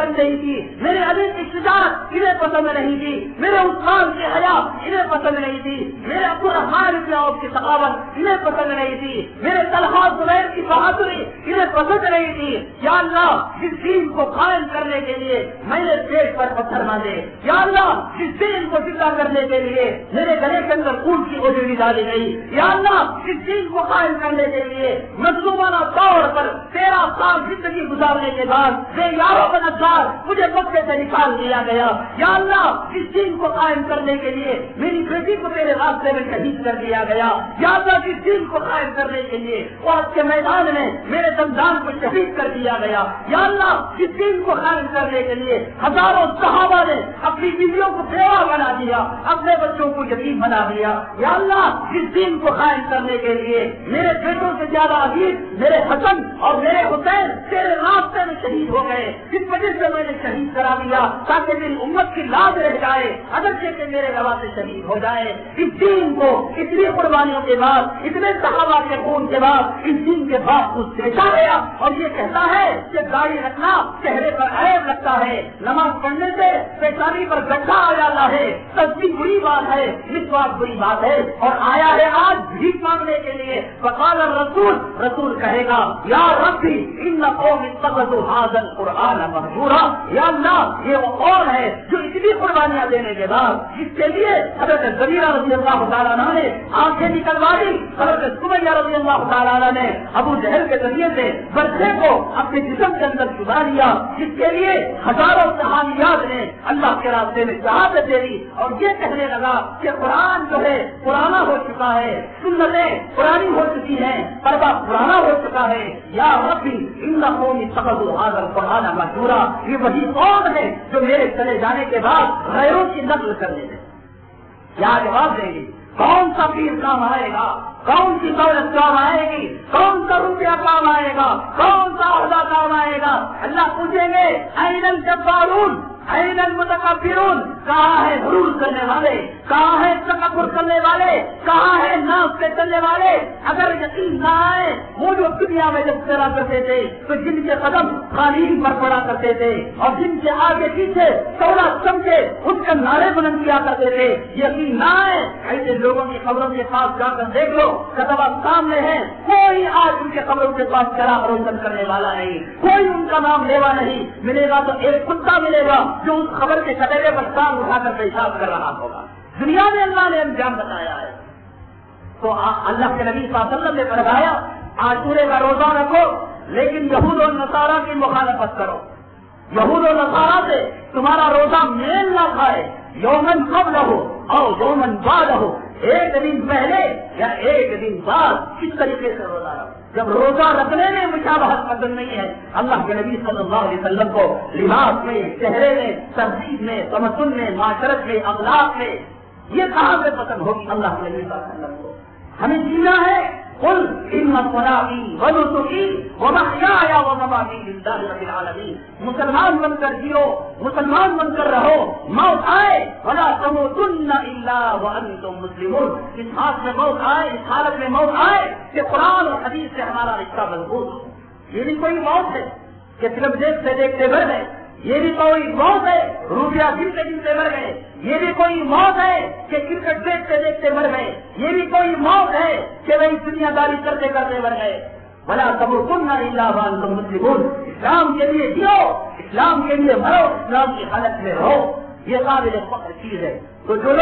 پسند نہیں تھی، میرے علی کی شجاعت انہیں پسند نہیں تھی، میرے عثمان کی حیا انہیں پسند نہیں تھی، میرے عبد الرحمان بن عوف کی سخاوت انہیں پسند نہیں تھی، میرے طلحہ زبیر کی بہادری انہیں پسند نہیں تھی۔ یا اللہ جس دین کو قائم کرنے کے لیے میرے پیٹ پر پتھر باندھے، یا اللہ جس دین کو زندہ کرنے کے لیے میرے گلے کے اندر خون کی گولی ڈالی گئی، یا اللہ جس دین کو قائم کرنے کے لیے مظلومانہ طور پر تیرہ سال زندگی گزارنے کے بعد بے یاروں کا نظار مجھے مکے سے نکال دیا گیا، یا اللہ جس دین کو قائم کرنے کے لیے میری بیٹی کو تیرے راستے میں شہید کر دیا گیا، یا اللہ جس دین کو قائم کرنے کے لیے عہد کے میدان میں میرے دندان کو شہید کر دیا گیا، یا اللہ جس دین کو قائم کرنے کے لیے ہزاروں صحابہ نے اپنی بیویوں کو بیوہ بنا دیا، اپنے بچوں کو یتیم بنا دیا، یا اللہ جس دین کو قائم کرنے کے لیے میرے بیٹوں سے زیادہ عزیز میرے حسن اور میرے حسین تیرے راستے میں شہید ہو گئے، جس وجہ سے میں نے شہید کرا دیا تاکہ میری امت کی لاج رہ جائے، اگرچہ کہ میرے گواہ سے شہید ہو جائے۔ اس دین کو اتنی قربانیوں کے بعد، اتنے صحابہ کے خون کے بعد اس دین کے بعد کچھ دیکھا گیا اور یہ کہتا ہے کہ داڑھی رکھنا چہرے پر عیب لگتا ہے، نماز پڑھنے سے پیشانی پر گڈھا آ جاتا ہے، تصویر بری بات ہے، مسواک بری بات ہے، اور آیا ہے آج بھیک مانگنے کے لیے۔ فقال الرسول، رسول کہے گا یا ربی ان قوم اتخذوا هذا القرآن مهجورا، یا اللہ یہ وہ قوم ہے جو اتنی قربانیاں دینے کے بعد جس کے لیے حضرت زبیرہ رضی اللہ تعالیٰ عنہ نے آنکھیں نکلوا دی، حضرت سمیہ رضی اللہ تعالیٰ عنہ نے ابو جہل کے ذریعے سے برچے کو اپنے جسم کے اندر چھپا دیا، جس کے لیے ہزاروں صحابیات نے اللہ کے راستے میں شہادت دے دی، اور یہ کہنے لگا کہ قرآن جو ہے پرانا ہو چکا ہے، سنتیں پرانی ہو چکی ہیں، پردہ پرانا ہو چکا ہے، یا ربی ان قوم اتخذوا هذا القرآن مهجورا، یہ وہی قوم ہے جو میرے چلے جانے کے بعد غیروں کی نقل کرنے دے۔ کیا جواب دیں گے؟ کون سا پیر کام آئے گا؟ کون سی دولت کام آئے گی؟ کون سا روپیہ کام آئے گا؟ کون سا عہدہ کام آئے گا؟ اللہ پوچھیں گے این الجبارون این المتکبرون، کہاں ہے غرور کرنے والے، کہاں ہے تکبر کرنے والے، کہاں ہے ناز سے چلنے والے؟ اگر یقین نہ آئے وہ جو دنیا میں جب چلا کرتے تھے تو جن کے قدم قالین پر پڑا کرتے تھے اور جن کے آگے پیچھے سولہ چمچے ان کے نعرے بلند کیا کرتے تھے، یقین نہ آئے ایسے لوگوں کی خبروں کے پاس جا کر دیکھ لو، کتبہ سامنے ہے، کوئی آج ان کے خبروں کے پاس چراغ روشن کرنے والا نہیں، کوئی ان کا نام لیوا نہیں ملے گا، تو ایک کتا ملے گا جو اس خبر کے کٹرے پر ٹانگ اٹھا کر پیشاب کر رہا ہوگا۔ دنیا میں اللہ نے انجام بتایا ہے، تو اللہ کے نبی صلی اللہ علیہ وسلم نے فرمایا عاشورے کا روزہ رکھو لیکن یہود اور نصارہ کی مخالفت کرو، یہود اور نصارہ سے تمہارا روزہ میل نہ کھائے، یومن قبل ہو اور یومن بعد ہو، ایک دن پہلے یا ایک دن بعد، کس طریقے سے روزہ رکھو۔ جب روزہ رکھنے میں مشابہت پسند نہیں ہے، اللہ کے نبی صلی اللہ علیہ وسلم کو لباس میں، چہرے میں، تہذیب میں، تمدن میں، معاشرت میں، اخلاق میں، یہ کہاں سے پسند ہوگی اللہ کے نبی صلی اللہ علیہ وسلم کو؟ ہمیں جینا ہے قل ان صلاتی ونسکی ومحیای ومماتی للہ رب العالمین، مسلمان بن کر جیو، مسلمان بن کر رہو، موت آئے ولا تموتن الا وانتم مسلمون، اس حالت میں موت آئے، اس حالت میں موت آئے کہ قرآن اور حدیث سے ہمارا رشتہ مضبوط ہو۔ یہ بھی کوئی موت ہے کہ فلم دیکھتے دیکھتے بڑھ گئے، یہ بھی کوئی موت ہے روپیہ گنتے گنتے مر گئے، یہ بھی کوئی موت ہے کہ کرکٹ دیکھتے دیکھتے مر گئے، یہ بھی کوئی موت ہے کہ وہی دنیا داری کرتے کرتے مر گئے۔ ولا تموتن الا وانتم مسلمون، اسلام کے لیے جیو، اسلام کے لیے مرو، اسلام کی حالت میں رہو، یہ قابل فخر چیز ہے۔ تو جو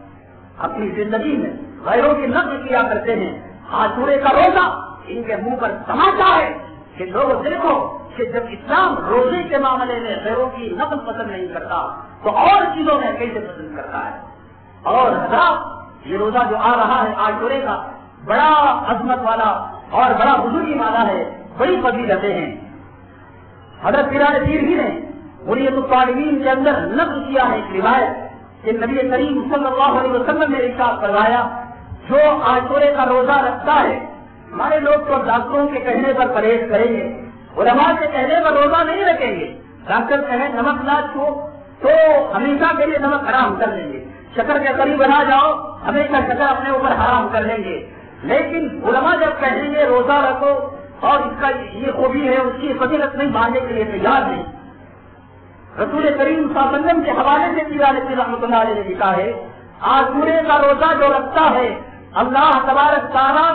لوگ اپنی زندگی میں غیروں کی نقل کیا کرتے ہیں، عاشورے کا روزہ ان کے منہ پر تماشا ہے کہ لوگ دیکھو کہ جب اسلام روزے کے معاملے میں غیروں کی نقل پسند نہیں کرتا تو اور چیزوں میں کیسے پسند کرتا ہے۔ اور حضرات یہ روزہ جو آ رہا ہے عاشورے کا، بڑا عظمت والا اور بڑا بزرگی والا ہے، بڑی فضیلتیں ہیں۔ حضرت پیران پیر ہی نے بنیت الطالبین کے اندر نقل کیا ہے ایک روایت کہ نبی کریم صلی اللہ علیہ وسلم نے ارشاد فرمایا جو عاشورے کا روزہ رکھتا ہے، ہمارے لوگ تو ڈاکٹروں کے کہنے پر پرہیز کریں گے، علماء کے کہنے پر روزہ نہیں رکھیں گے، ڈاکٹر کہیں نمک نہ چھو تو ہمیشہ کے لیے نمک حرام کر لیں گے، شکر کے قریب نہ جاؤ ہمیشہ شکر اپنے اوپر حرام کر لیں گے، لیکن علماء جب کہیں گے روزہ رکھو اور اس کا یہ خوبی ہے، اس کی فضیلت نہیں ماننے کے لیے تیار نہیں، رسول کریم صلی اللہ علیہ وسلم کے حوالے سے تیرالسی رحمۃ اللہ علیہ نے لکھا ہے عاشورے کا روزہ جو رکھتا ہے اللہ تبارک تعالیٰ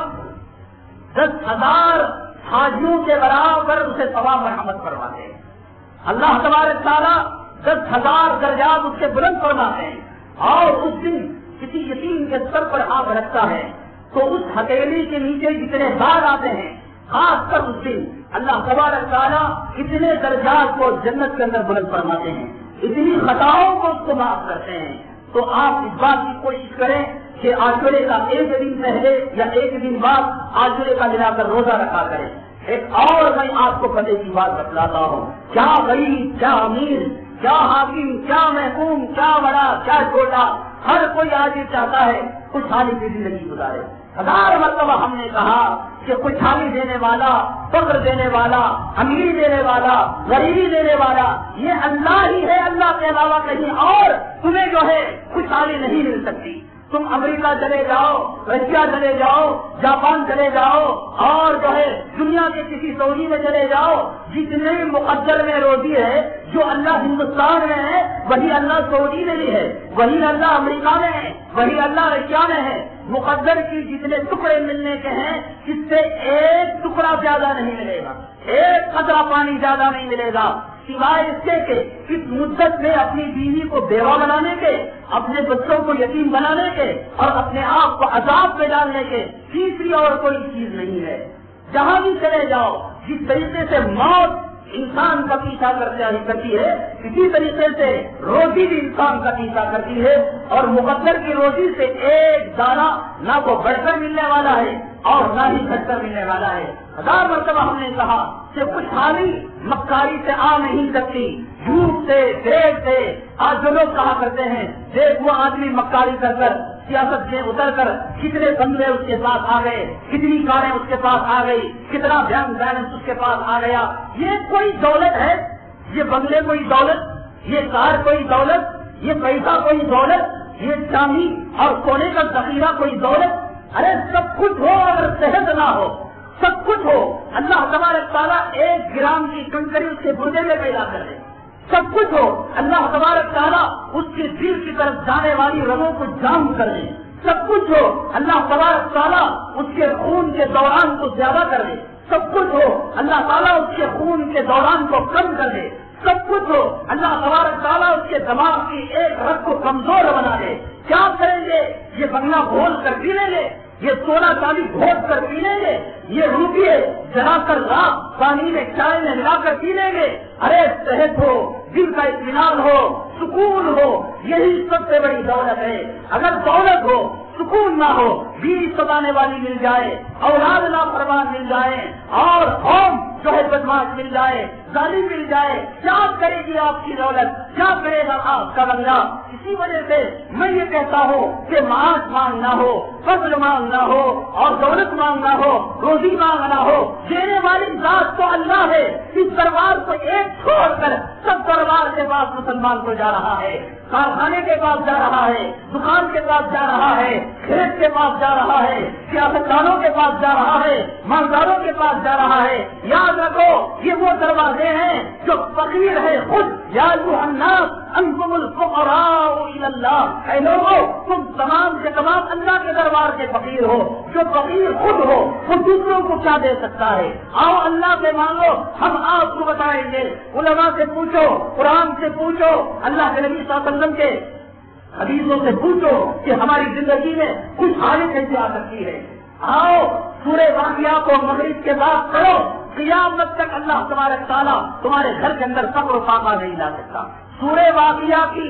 دس ہزار حاجیوں کے برابر اسے ثواب مرحمت فرماتے ہیں. اللہ تبارک تعالیٰ دس ہزار درجات اس کے بلند فرماتے ہیں. اور اس دن کسی یتیم کے سر پر ہاتھ رکھتا ہے تو اس ہتھیلی کے نیچے جتنے بال آتے ہیں خاص کر اس دن اللہ تبارک تعالیٰ اتنے درجات کو جنت کے اندر بلند فرماتے ہیں, اتنی خطاؤں کو اس کو معاف کرتے ہیں. تو آپ اس بات کی کوشش کریں کہ عاشورے کا ایک دن پہلے یا ایک دن بعد عاشورے کا ملا کر روزہ رکھا کریں. ایک اور میں آپ کو پتے کی بات بتلاتا ہوں, کیا غریب کیا امیر کیا حاکم کیا محکوم کیا بڑا کیا چھوٹا, ہر کوئی آج یہ چاہتا ہے خوشحالی کی زندگی گزارے. ہزار مرتبہ ہم نے کہا کہ خوشحالی دینے والا, فقر دینے والا, امیری دینے والا, غریبی دینے والا یہ اللہ ہی ہے, اللہ کے علاوہ کہیں اور تمہیں جو ہے خوشحالی نہیں مل سکتی. تم امریکہ چلے جاؤ, رشیا چلے جاؤ, جاپان چلے جاؤ اور جو ہے دنیا کے کسی سعودی میں چلے جاؤ, جتنے مقدر میں روزی ہے جو اللہ ہندوستان میں ہے وہی اللہ سعودی میں بھی ہے, وہی اللہ امریکہ میں ہے, وہی اللہ رشیا میں ہے. مقدر کی جتنے ٹکڑے ملنے کے ہیں اس سے ایک ٹکڑا زیادہ نہیں ملے گا, ایک قطرہ پانی زیادہ نہیں ملے گا, سوائے اس کے کہ اس مدت میں اپنی بیوی کو بیوہ بنانے کے, اپنے بچوں کو یتیم بنانے کے اور اپنے آپ کو عذاب میں ڈالنے کے تیسری اور کوئی چیز نہیں ہے. جہاں بھی چلے جاؤ جس طریقے سے موت انسان کا پیچھا کرتی ہے اسی طریقے سے روزی بھی انسان کا پیچھا کرتی ہے, اور مقدر کی روزی سے ایک دانہ نہ کو بڑھ کر ملنے والا ہے اور نہ ہی گھٹ کر ملنے والا ہے. ہزار مرتبہ ہم نے کہا کہ خوشحالی مکاری سے آ نہیں سکتی, جھوٹ سے, فریب سے. آج جو لوگ کہا کرتے ہیں دیکھ وہ آدمی مکاری کر کر سیاست سے اتر کر کتنے بنگلے اس کے پاس آ گئے, کتنی کاریں اس کے پاس آ گئی, کتنا بینک بیلنس اس کے پاس آ گیا. یہ کوئی دولت ہے؟ یہ بنگلے کوئی دولت, یہ کار کوئی دولت, یہ پیسہ کوئی دولت, یہ چاندی اور سونے کا ذخیرہ کوئی دولت؟ ارے سب کچھ ہو اگر صحت نہ ہو, سب کچھ ہو, اللہ تبارک تعالیٰ ایک گرام کی کنکری اس کے گردے میں پیدا کر دے, سب کچھ ہو, اللہ تبارک تعالیٰ اس کے دل کی طرف جانے والی رگوں کو جام کر دے, سب کچھ ہو, اللہ تبارک تعالیٰ اس کے خون کے دوران کو زیادہ کر دے, سب کچھ ہو, اللہ تعالیٰ اس کے خون کے دوران کو کم کر دے, سب کچھ ہو, اللہ تبارک تعالیٰ اس کے دماغ کی ایک رگ کو کمزور بنا دے. کیا کریں گے؟ یہ بنگلہ گھول کر پی لیں گے, یہ سونا چاندی گھوٹ کر پی لیں گے, یہ روپیے جلا کر رات پانی میں چائے میں ملا کر پی لیں گے. ارے صحت ہو, دل کا اطمینان ہو, سکون ہو, یہی سب سے بڑی دولت ہے. اگر دولت ہو سکون نہ ہو, بیوی ستانے والی مل جائے, اولاد نافرمان مل جائے اور قوم جو ہے بدماش مل جائے, ظالم مل جائے, کیا کرے گی آپ کی دولت, کیا کرے گا آپ کا بنگلہ؟ اسی وجہ سے میں یہ کہتا ہوں کہ معاش مانگنا ہو, فضل مانگنا ہو اور دولت مانگنا ہو, روزی مانگنا ہو, دینے والی ذات تو اللہ ہے. اس دربار کو ایک چھوڑ کر سب دربار کے پاس مسلمان کو جا رہا ہے, کارخانے کے پاس جا رہا ہے, دکان کے پاس جا رہا ہے, کھیت کے پاس جا رہا ہے, سیاستدانوں کے پاس جا رہا ہے, مالداروں کے پاس جا رہا ہے. یاد رکھو یہ وہ دروازے ہیں جو فقیر ہے خود. یا ایھا الناس انتم الفقراء الی اللہ, اے لوگوں تم تمام کے تمام اللہ کے دربار کے فقیر ہو. جو فقیر خود ہو وہ دوسروں کو کیا دے سکتا ہے؟ آؤ اللہ سے مانگو, ہم آپ کو بتائیں گے. علماء سے پوچھو, قرآن سے پوچھو, اللہ کے نبی صلی اللہ علیہ وسلم کے حدیثوں سے پوچھو کہ ہماری زندگی میں خوشحالی کیسے آ سکتی ہے. آؤ سورہ واقعہ کو مغرب کے بعد پڑھو, قیامت تک اللہ تبارک تعالیٰ تمہارے گھر کے اندر فقر و فاقہ نہیں لا سکتا. سورہ واقعہ کی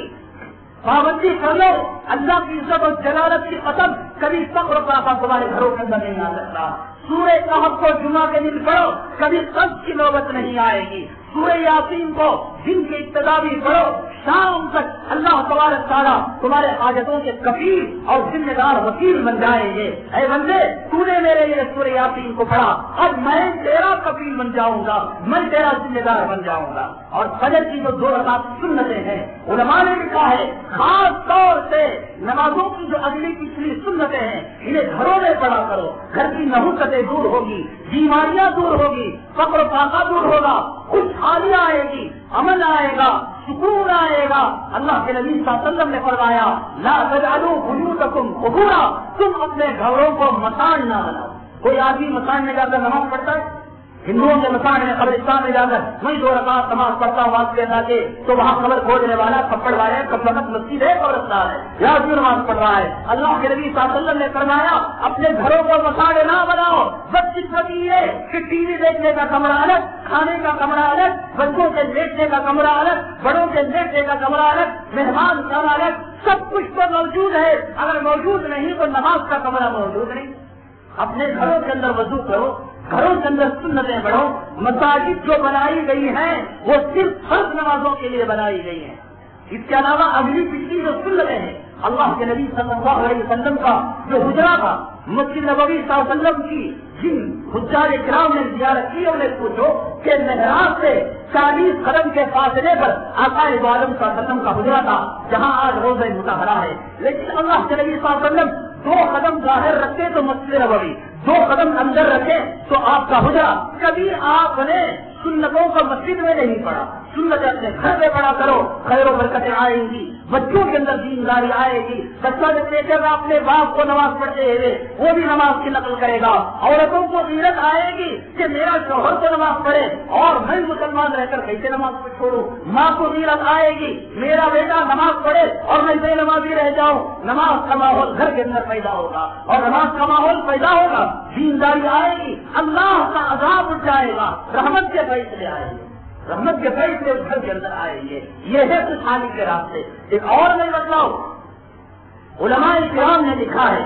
پابندی کر لو, اللہ کی عزت و جلالت کی قسم کبھی فقر و فاقہ تمہارے گھروں کے اندر نہیں آ سکتا. سورہ کہف کو جمعہ کے دن پڑھو, کبھی قبض کی نوبت نہیں آئے گی. سورہ یاسین کو دن کی ابتدا بھی پڑھو, شام تک اللہ تبارک تعالیٰ تمہارے حاجتوں کے کفیل اور ذمہ دار وکیل بن جائیں گے. اے بندے تو نے میرے لیے سورہ یاسین کو پڑھا, اب میں تیرا کفیل بن جاؤں گا, میں تیرا ذمہ دار بن جاؤں گا. اور فجر کی جو دو رکعت سنتیں ہیں علماء نے لکھا ہے خاص طور سے نمازوں کی جو اگلی پچھلی سنتیں ہیں انہیں گھروں میں پڑھا کرو. گھر کی نحوستیں دور ہوگی, بیماریاں دور ہوگی, فقر و فاقہ دور ہوگا, خوشحالی آئے گی, امن آئے گا, سکون آئے گا. اللہ کے نبی صلی اللہ علیہ وسلم نے فرمایا لا تجعلوا بیوتکم قبورا، تم اپنے گھروں کو مکان نہ بناؤ. کوئی آدمی مکان میں جا کر نماز پڑھتا ہے؟ ہندوؤں کے مکان میں قبرستان میں جا کر وہی دو رکعت نماز پڑھتا ہوں واسطے اللہ کے، تو وہاں قبر کھودنے والا تھپڑ والے کب وقت مسجد ہے قبرستان ہے یا کیوں نماز پڑھ رہا ہے؟ اللہ کے نبی صلی اللہ علیہ وسلم نے فرمایا اپنے گھروں کو مکان نہ بناؤ. بس قسمتی ہے کہ ٹی وی دیکھنے کا کمرہ الگ، کھانے کا کمرہ الگ، بچوں کے لیٹنے کا کمرہ الگ، بڑوں کے لیٹنے کا کمرہ الگ، مہمان خانہ الگ، سب کچھ تو موجود ہے. اگر موجود نہیں تو نماز کا کمرہ موجود نہیں. اپنے گھروں کے اندر وضو کرو، گھروں کے اندر سنتیں پڑھو. مساجد جو بنائی گئی ہیں وہ صرف فرض نمازوں کے لیے بنائی گئی ہیں. اس کے علاوہ اگلی پچھلی جو سنتیں ہیں اللہ کے نبی صلی اللہ علیہ وسلم کا جو حجرہ تھا مسجد نبوی صلی اللہ علیہ وسلم کی، جن حجاج کرام نے زیارت کی انہیں پوچھو کہ محراب سے چالیس قدم کے فاصلے پر آقا دو عالم صلی اللہ علیہ وسلم کا حجرہ تھا جہاں آج روزہ مطہرہ ہے. لیکن اللہ کے نبی صلی اللہ علیہ وسلم دو قدم باہر رکھے تو مسجد نبوی، دو قدم اندر رکھے تو آپ کا حجرہ. کبھی آپ نے سنتوں کو مسجد میں نہیں پڑھا، سنت اپنے گھر میں پڑھا کرو، خیر و برکتیں آئیں گی، بچوں کے اندر دینداری آئے گی. بچہ جب دیکھے گا اپنے باپ کو نماز پڑھتے ہوئے وہ بھی نماز کی نقل کرے گا. عورتوں کو غیرت آئے گی کہ میرا شوہر تو نماز پڑھے اور میں مسلمان رہ کر کیسے نماز کو چھوڑوں. ماں کو غیرت آئے گی میرا بیٹا نماز پڑھے اور میں بے نمازی رہ جاؤں. نماز کا ماحول گھر کے اندر پیدا ہوگا اور نماز کا ماحول پیدا ہوگا، دینداری آئے گی، اللہ کا عذاب اٹھ جائے گا، رحمت کے فیصلے آئیں گے، رحمت کے فیصلے اس گھر کے اندر آئیں گے. یہ ہے خوشحالی کے راستے. ایک اور میں بتلاؤ، علماء کرام نے لکھا ہے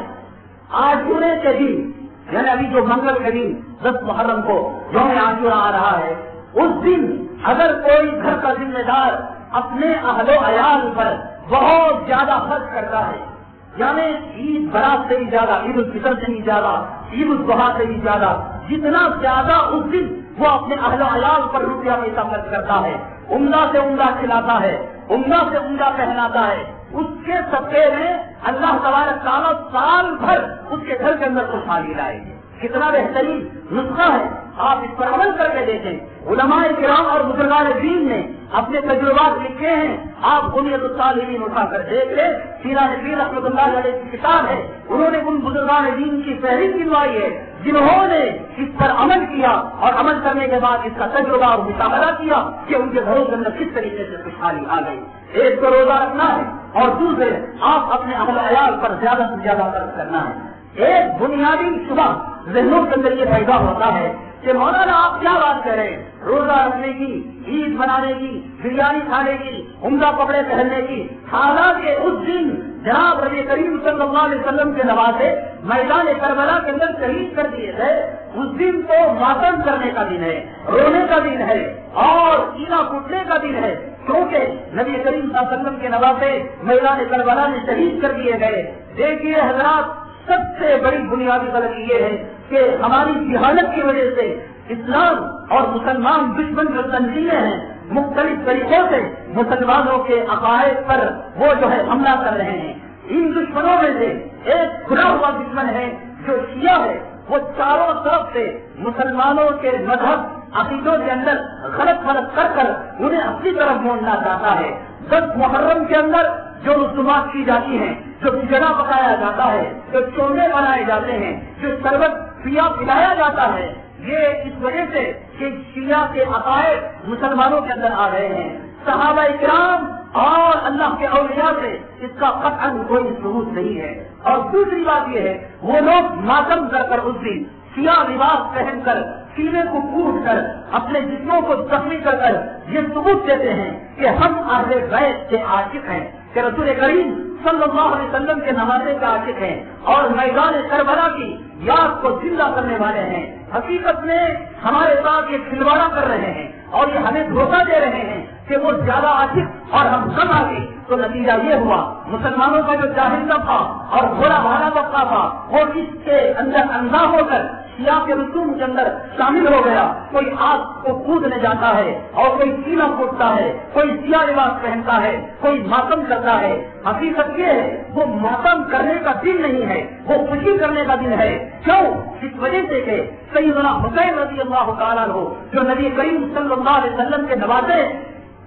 عاشورے کے دن، یعنی ابھی جو منگل کے دن دس محرم کو یوم عاشورہ آ رہا ہے، اس دن اگر کوئی گھر کا ذمہ دار اپنے اہل و عیال پر بہت زیادہ خرچ کرتا ہے، یعنی عید برات سے بھی زیادہ، عید الفطر سے بھی زیادہ، عید الاضحیٰ سے بھی زیادہ، جتنا زیادہ اس دن وہ اپنے اہل و عیال پر روپیہ پیسہ خرچ کرتا ہے، عمدہ سے عمدہ کھلاتا ہے، عمدہ سے عمدہ پہناتا ہے، اس کے صدقے میں اللہ تبارک تعالیٰ سال بھر اس کے گھر کے اندر خوشحالی لائے گی. کتنا بہترین نسخہ ہے، آپ اس پر عمل کر کے دیکھیں. علماء کرام اور بزرگان دین نے اپنے تجربات لکھے ہیں، آپ بنیاد الصالحین اٹھا کر دیکھ لیں. سیرہ نبی رحمۃ اللہ علیہ کی کتاب ہے، انہوں نے ان بزرگان دین کی فہرست دلوائی ہے جنہوں نے اس پر عمل کیا اور عمل کرنے کے بعد اس کا تجربہ اور مشاہدہ کیا کہ ان کے گھروں کے اندر کس طریقے سے خوشحالی آ گئی. ایک تو روزہ رکھنا ہے اور دوسرے آپ اپنے اہل عیال پر زیادہ سے زیادہ خرچ کرنا ہے. ایک بنیادی شبہ ذہنوں کے اندر یہ پیدا ہوتا ہے کہ مولانا آپ کیا بات کر رہے ہیں، روزہ رکھنے کی، عید منانے کی، بریانی کھانے کی، عمدہ کپڑے پہننے کی، حالانکہ اس دن جناب نبی کریم صلی اللہ علیہ وسلم کے نواسے میدان کربلا کے اندر شہید کر دیے گئے. اس دن تو ماتم کرنے کا دن ہے، رونے کا دن ہے اور کینا کٹنے کا دن ہے، کیونکہ نبی کریم صلی اللہ علیہ وسلم کے نواسے میدان کربلا میں شہید کر دیے گئے. دیکھیے حضرات، سب سے بڑی بنیادی غلطی یہ ہے کہ ہماری جہالت کی وجہ سے اسلام اور مسلمان دشمن جو تنظیمیں ہیں مختلف طریقوں سے مسلمانوں کے عقائد پر وہ جو ہے حملہ کر رہے ہیں. ان دشمنوں میں سے ایک کھلا ہوا دشمن ہے جو شیعہ ہے، وہ چاروں طرف سے مسلمانوں کے مذہب عقیدوں کے اندر غلط غلط کر کر انہیں اپنی طرف موڑنا چاہتا ہے. دس محرم کے اندر جو رسومات کی جاتی ہیں، جو کھچڑا پکایا جاتا ہے، جو چونے بنائے جاتے ہیں، جو شربت پیا پلایا جاتا ہے، یہ اس وجہ سے کہ شیعہ کے عقائد مسلمانوں کے اندر آ رہے ہیں. صحابہ کرام اور اللہ کے اولیاء سے اس کا قطعاً کوئی ثبوت نہیں ہے. اور دوسری بات یہ ہے، وہ لوگ ماتم کر کر اس دن سیاہ لباس پہن کر سینے کو کوٹ کر اپنے جسموں کو زخمی کر کر یہ ثبوت دیتے ہیں کہ ہم اہل بیت کے عاشق ہیں، کہ رسول کریم صلی اللہ علیہ وسلم کے نواسے کے عاشق ہیں اور میدان کربلا کی یاد کو زندہ کرنے والے ہیں. حقیقت میں ہمارے ساتھ یہ کھلواڑا کر رہے ہیں اور یہ ہمیں دھوکہ دے رہے ہیں کہ وہ زیادہ عاشق اور ہم کم آگے. تو نتیجہ یہ ہوا مسلمانوں کا جو جاہل تھا اور بڑا بھالا طبقہ تھا وہ اس کے اندر اندھا ہو کر سیاہ کے رسوم کے اندر شامل ہو گیا. کوئی آگ کو کودنے جاتا ہے اور کوئی سینہ کوٹتا ہے، کوئی سیاہ لباس پہنتا ہے، کوئی ماتم کرتا ہے. حقیقت یہ ہے وہ ماتم کرنے کا دن نہیں ہے، وہ خوشی کرنے کا دن ہے. کیوں؟ اس وجہ سے کہ سیدنا حسین رضی اللہ تعالیٰ عنہ جو نبی کریم صلی اللہ علیہ وسلم کے نواسے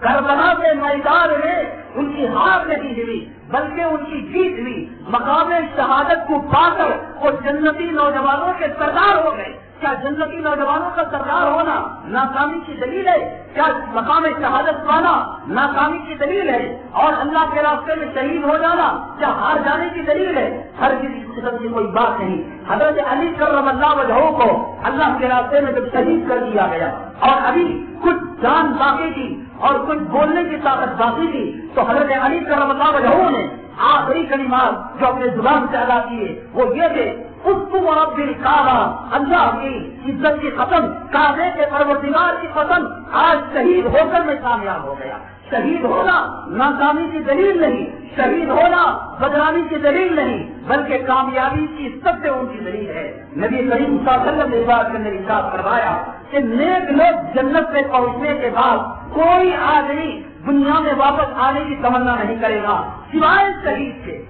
کربلا کے میدان میں ان کی ہار نہیں ہوئی بلکہ ان کی جیت ہوئی. مقام شہادت کو پا کر وہ جنتی نوجوانوں کے سردار ہو گئے. کیا جنتی نوجوانوں کا سردار ہونا ناکامی کی دلیل ہے؟ کیا مقام شہادت پانا ناکامی کی دلیل ہے؟ اور اللہ کے راستے میں شہید ہو جانا کیا ہار جانے کی دلیل ہے؟ ہر کسی قسم کی کوئی بات نہیں. حضرت علی کرم اللہ وجہہ کو اللہ کے راستے میں جب شہید کر دیا گیا اور ابھی کچھ جان باقی تھی اور کچھ بولنے کی طاقت باقی تھی تو حضرت علی کرم اللہ وجہہ نے آخری کلمات جو اپنے زبان سے ادا کیے وہ یہ تھے: اس کو رب الکعبہ، اللہ کی عزت کی قسم، کعبے کے پروردگار کی قسم، آج شہید ہو کر میں کامیاب ہو گیا. شہید ہونا ناکامی کی دلیل نہیں، شہید ہونا بدنامی کی دلیل نہیں، بلکہ کامیابی کی سب سے اونچی دلیل ہے. نبی کریم صلی اللہ علیہ وسلم نے بات کرنے کی ارشاد فرمایا کہ نیک لوگ جنت میں پہنچنے کے بعد کوئی آدمی دنیا میں واپس آنے کی تمنا نہیں کرے گا سوائے شہید کے.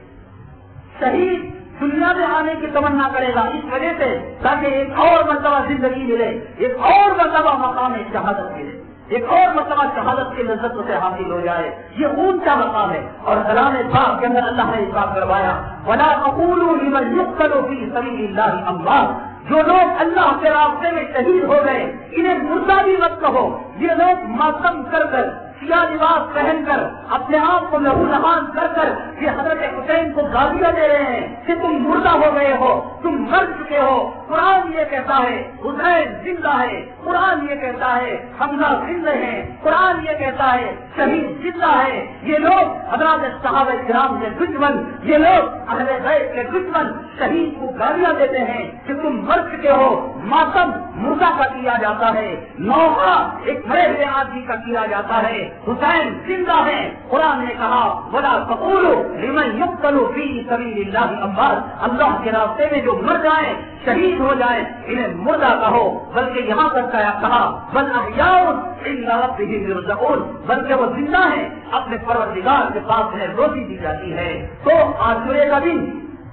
شہید دنیا میں آنے کی تمنا کرے گا اس وجہ سے تاکہ ایک اور مرتبہ زندگی ملے، ایک اور مرتبہ مقام شہادت ملے، ایک اور مرتبہ شہادت کی لذت سے حاصل ہو جائے. یہ اونچا مقام ہے. اور کلام پاک کے اندر اللہ نے اس بات کروایا: وَلَا تَقُولُوا لِمَنْ يُقْتَلُ فِي سَبِيلِ اللَّهِ أَمْوَاتٌ. جو لوگ اللہ کے راستے میں شہید ہو گئے انہیں مردہ بھی مت کہو. یہ لوگ ماتم کر کر سیاہ لباس پہن کر اپنے آپ کو لہو لہان کر کر یہ حضرت حسین کو گالیاں دے رہے ہیں کہ تم مردہ ہو گئے ہو، تم مر چکے ہو. قرآن یہ کہتا ہے حسین زندہ ہے، قرآن یہ کہتا ہے حمزہ زندہ ہے، قرآن یہ کہتا ہے شہید زندہ ہے. یہ لوگ حضرات صحابہ کرام کے دشمن، یہ لوگ اہل بیت کے دشمن شہید کو گالیاں دیتے ہیں کہ تم مر چکے ہو. ماتم مردہ کا کیا جاتا ہے، نوحہ ایک مرے ہوئے آدمی کا کیا جاتا ہے. حسین زندہ ہے. قرآن نے کہا وَلَا تَقُولُوا لِمَنْ يُقْتَلُ فِي سَبِيلِ اللَّهِ أَمْوَاتٌ. اللہ کے راستے میں جو مر جائیں، شہید ہو جائیں، انہیں مردہ کہو. بلکہ یہاں تک کہا بل احیاء عند ربهم يرزقون، بلکہ وہ زندہ ہیں، اپنے پروردگار کے پاس انہیں روزی دی جاتی ہے. تو عاشورے کا دن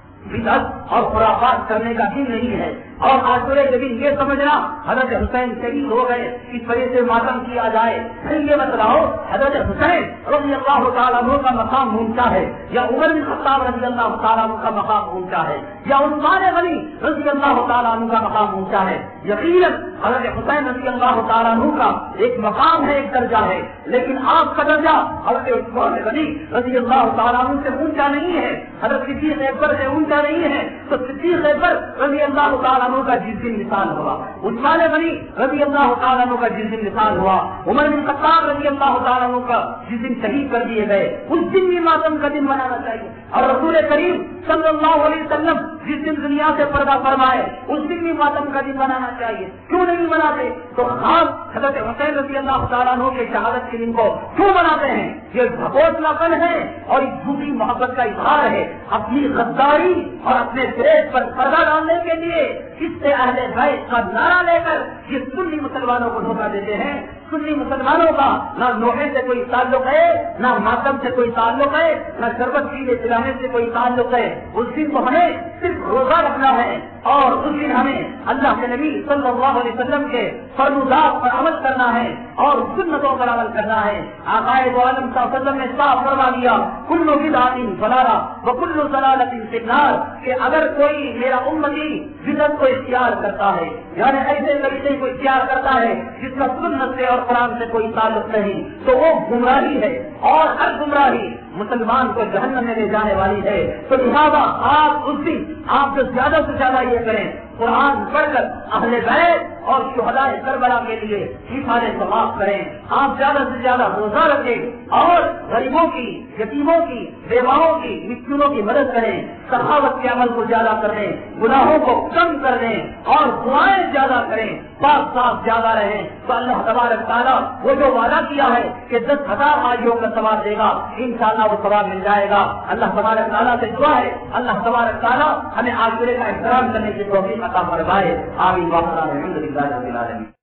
بدعت اور خرافات کرنے کا دن نہیں ہے. اور عاشورے کے دن یہ سمجھنا حضرت حسین شہید ہو گئے اس وجہ سے ماتم کیا جائے. پھر یہ بتلاؤ حضرت حسین رضی اللہ تعالیٰ عنہ کا مقام اونچا ہے یا عمر بن خطاب رضی اللہ تعالیٰ عنہ کا مقام اونچا ہے یا عثمان غنی رضی اللہ تعالیٰ عنہ کا مقام اونچا ہے؟ یقیناً حضرت حسین رضی اللہ تعالیٰ عنہ کا ایک مقام ہے، ایک درجہ ہے، لیکن آپ کا درجہ حضرت عثمان غنی رضی اللہ تعالیٰ عنہ سے اونچا نہیں ہے، حضرت صدیق اکبر سے اونچا نہیں ہے. تو صدیق اکبر رضی اللہ تعالیٰ عنہ کا جس دن مثال ہوا، عثمان غنی رضی اللہ تعالیٰ عنہ کا جس دن مثال ہوا، عمر بن خطاب رضی اللہ تعالیٰ عنہ کا جس دن شہید کر دیے گئے، اس دن بھی ماتم کا دن منانا چاہیے. اور رسول کریم صلی اللہ علیہ وسلم جس دن دنیا سے پردہ فرمائے اس دن بھی ماتم کا دن منانا چاہیے. کیوں نہیں مناتے؟ تو خاص حضرت حسین رضی اللہ تعالیٰ عنہ کے شہادت کے دن کو کیوں مناتے ہیں؟ یہ بھگوتنا پن ہے اور ایک جھوٹی محبت کا اظہار ہے. اپنی غداری اور اپنے فریب پر پردہ ڈالنے کے لیے اس سے اہل بیت کا نعرہ لے کر یہ سنی مسلمانوں کو دھوکہ دیتے ہیں. سنی مسلمانوں کا نہ نوحے سے کوئی تعلق ہے، نہ ماتم سے کوئی تعلق ہے، نہ شربت پینے پلانے سے کوئی تعلق ہے. اس دن کو ہمیں صرف روزہ رکھنا ہے اور اس دن ہمیں اللہ کے نبی صلی اللہ علیہ وسلم کے فرمودات پر عمل کرنا ہے اور سنتوں پر عمل کرنا ہے. آقا دو عالم صلی اللہ علیہ وسلم نے صاف فرما دیا کل بدعۃ ضلالۃ وکل ضلالۃ فی النار، کہ اگر کوئی میرا امتی بدعت کو اختیار کرتا ہے یعنی ایسے طریقے کو اختیار کرتا ہے جس کا سنت سے اور قرآن سے کوئی تعلق نہیں تو وہ گمراہی ہے اور ہر گمراہی مسلمان کو جہنم میں لے جانے والی ہے. تو لہٰذا آپ اس دن آپ جو زیادہ سے زیادہ یہ کریں قرآن پڑھ کر اہل بیت اور شہداء کربلا کے لیے اشارے ثواب کریں. آپ زیادہ سے زیادہ روزہ رکھیں اور غریبوں کی، یتیموں کی، بیواؤں کی، مسکینوں کی مدد کریں. سخاوت کے عمل کو زیادہ کریں، گناہوں کو کم کر دیں اور دعائیں زیادہ کریں، پاک صاف زیادہ رہیں. تو اللہ تبارک تعالیٰ وہ جو وعدہ کیا ہے کہ دس ہزار آجیوں کا ثواب دے گا، انشاءاللہ وہ ثواب مل جائے گا. اللہ تبارک تعالیٰ سے دعا ہے اللہ تبارک تعالیٰ ہمیں عاشورے کا احترام کرنے کی توفیق عطا فرمائے. آمین. الحمد للہ رب العالمین.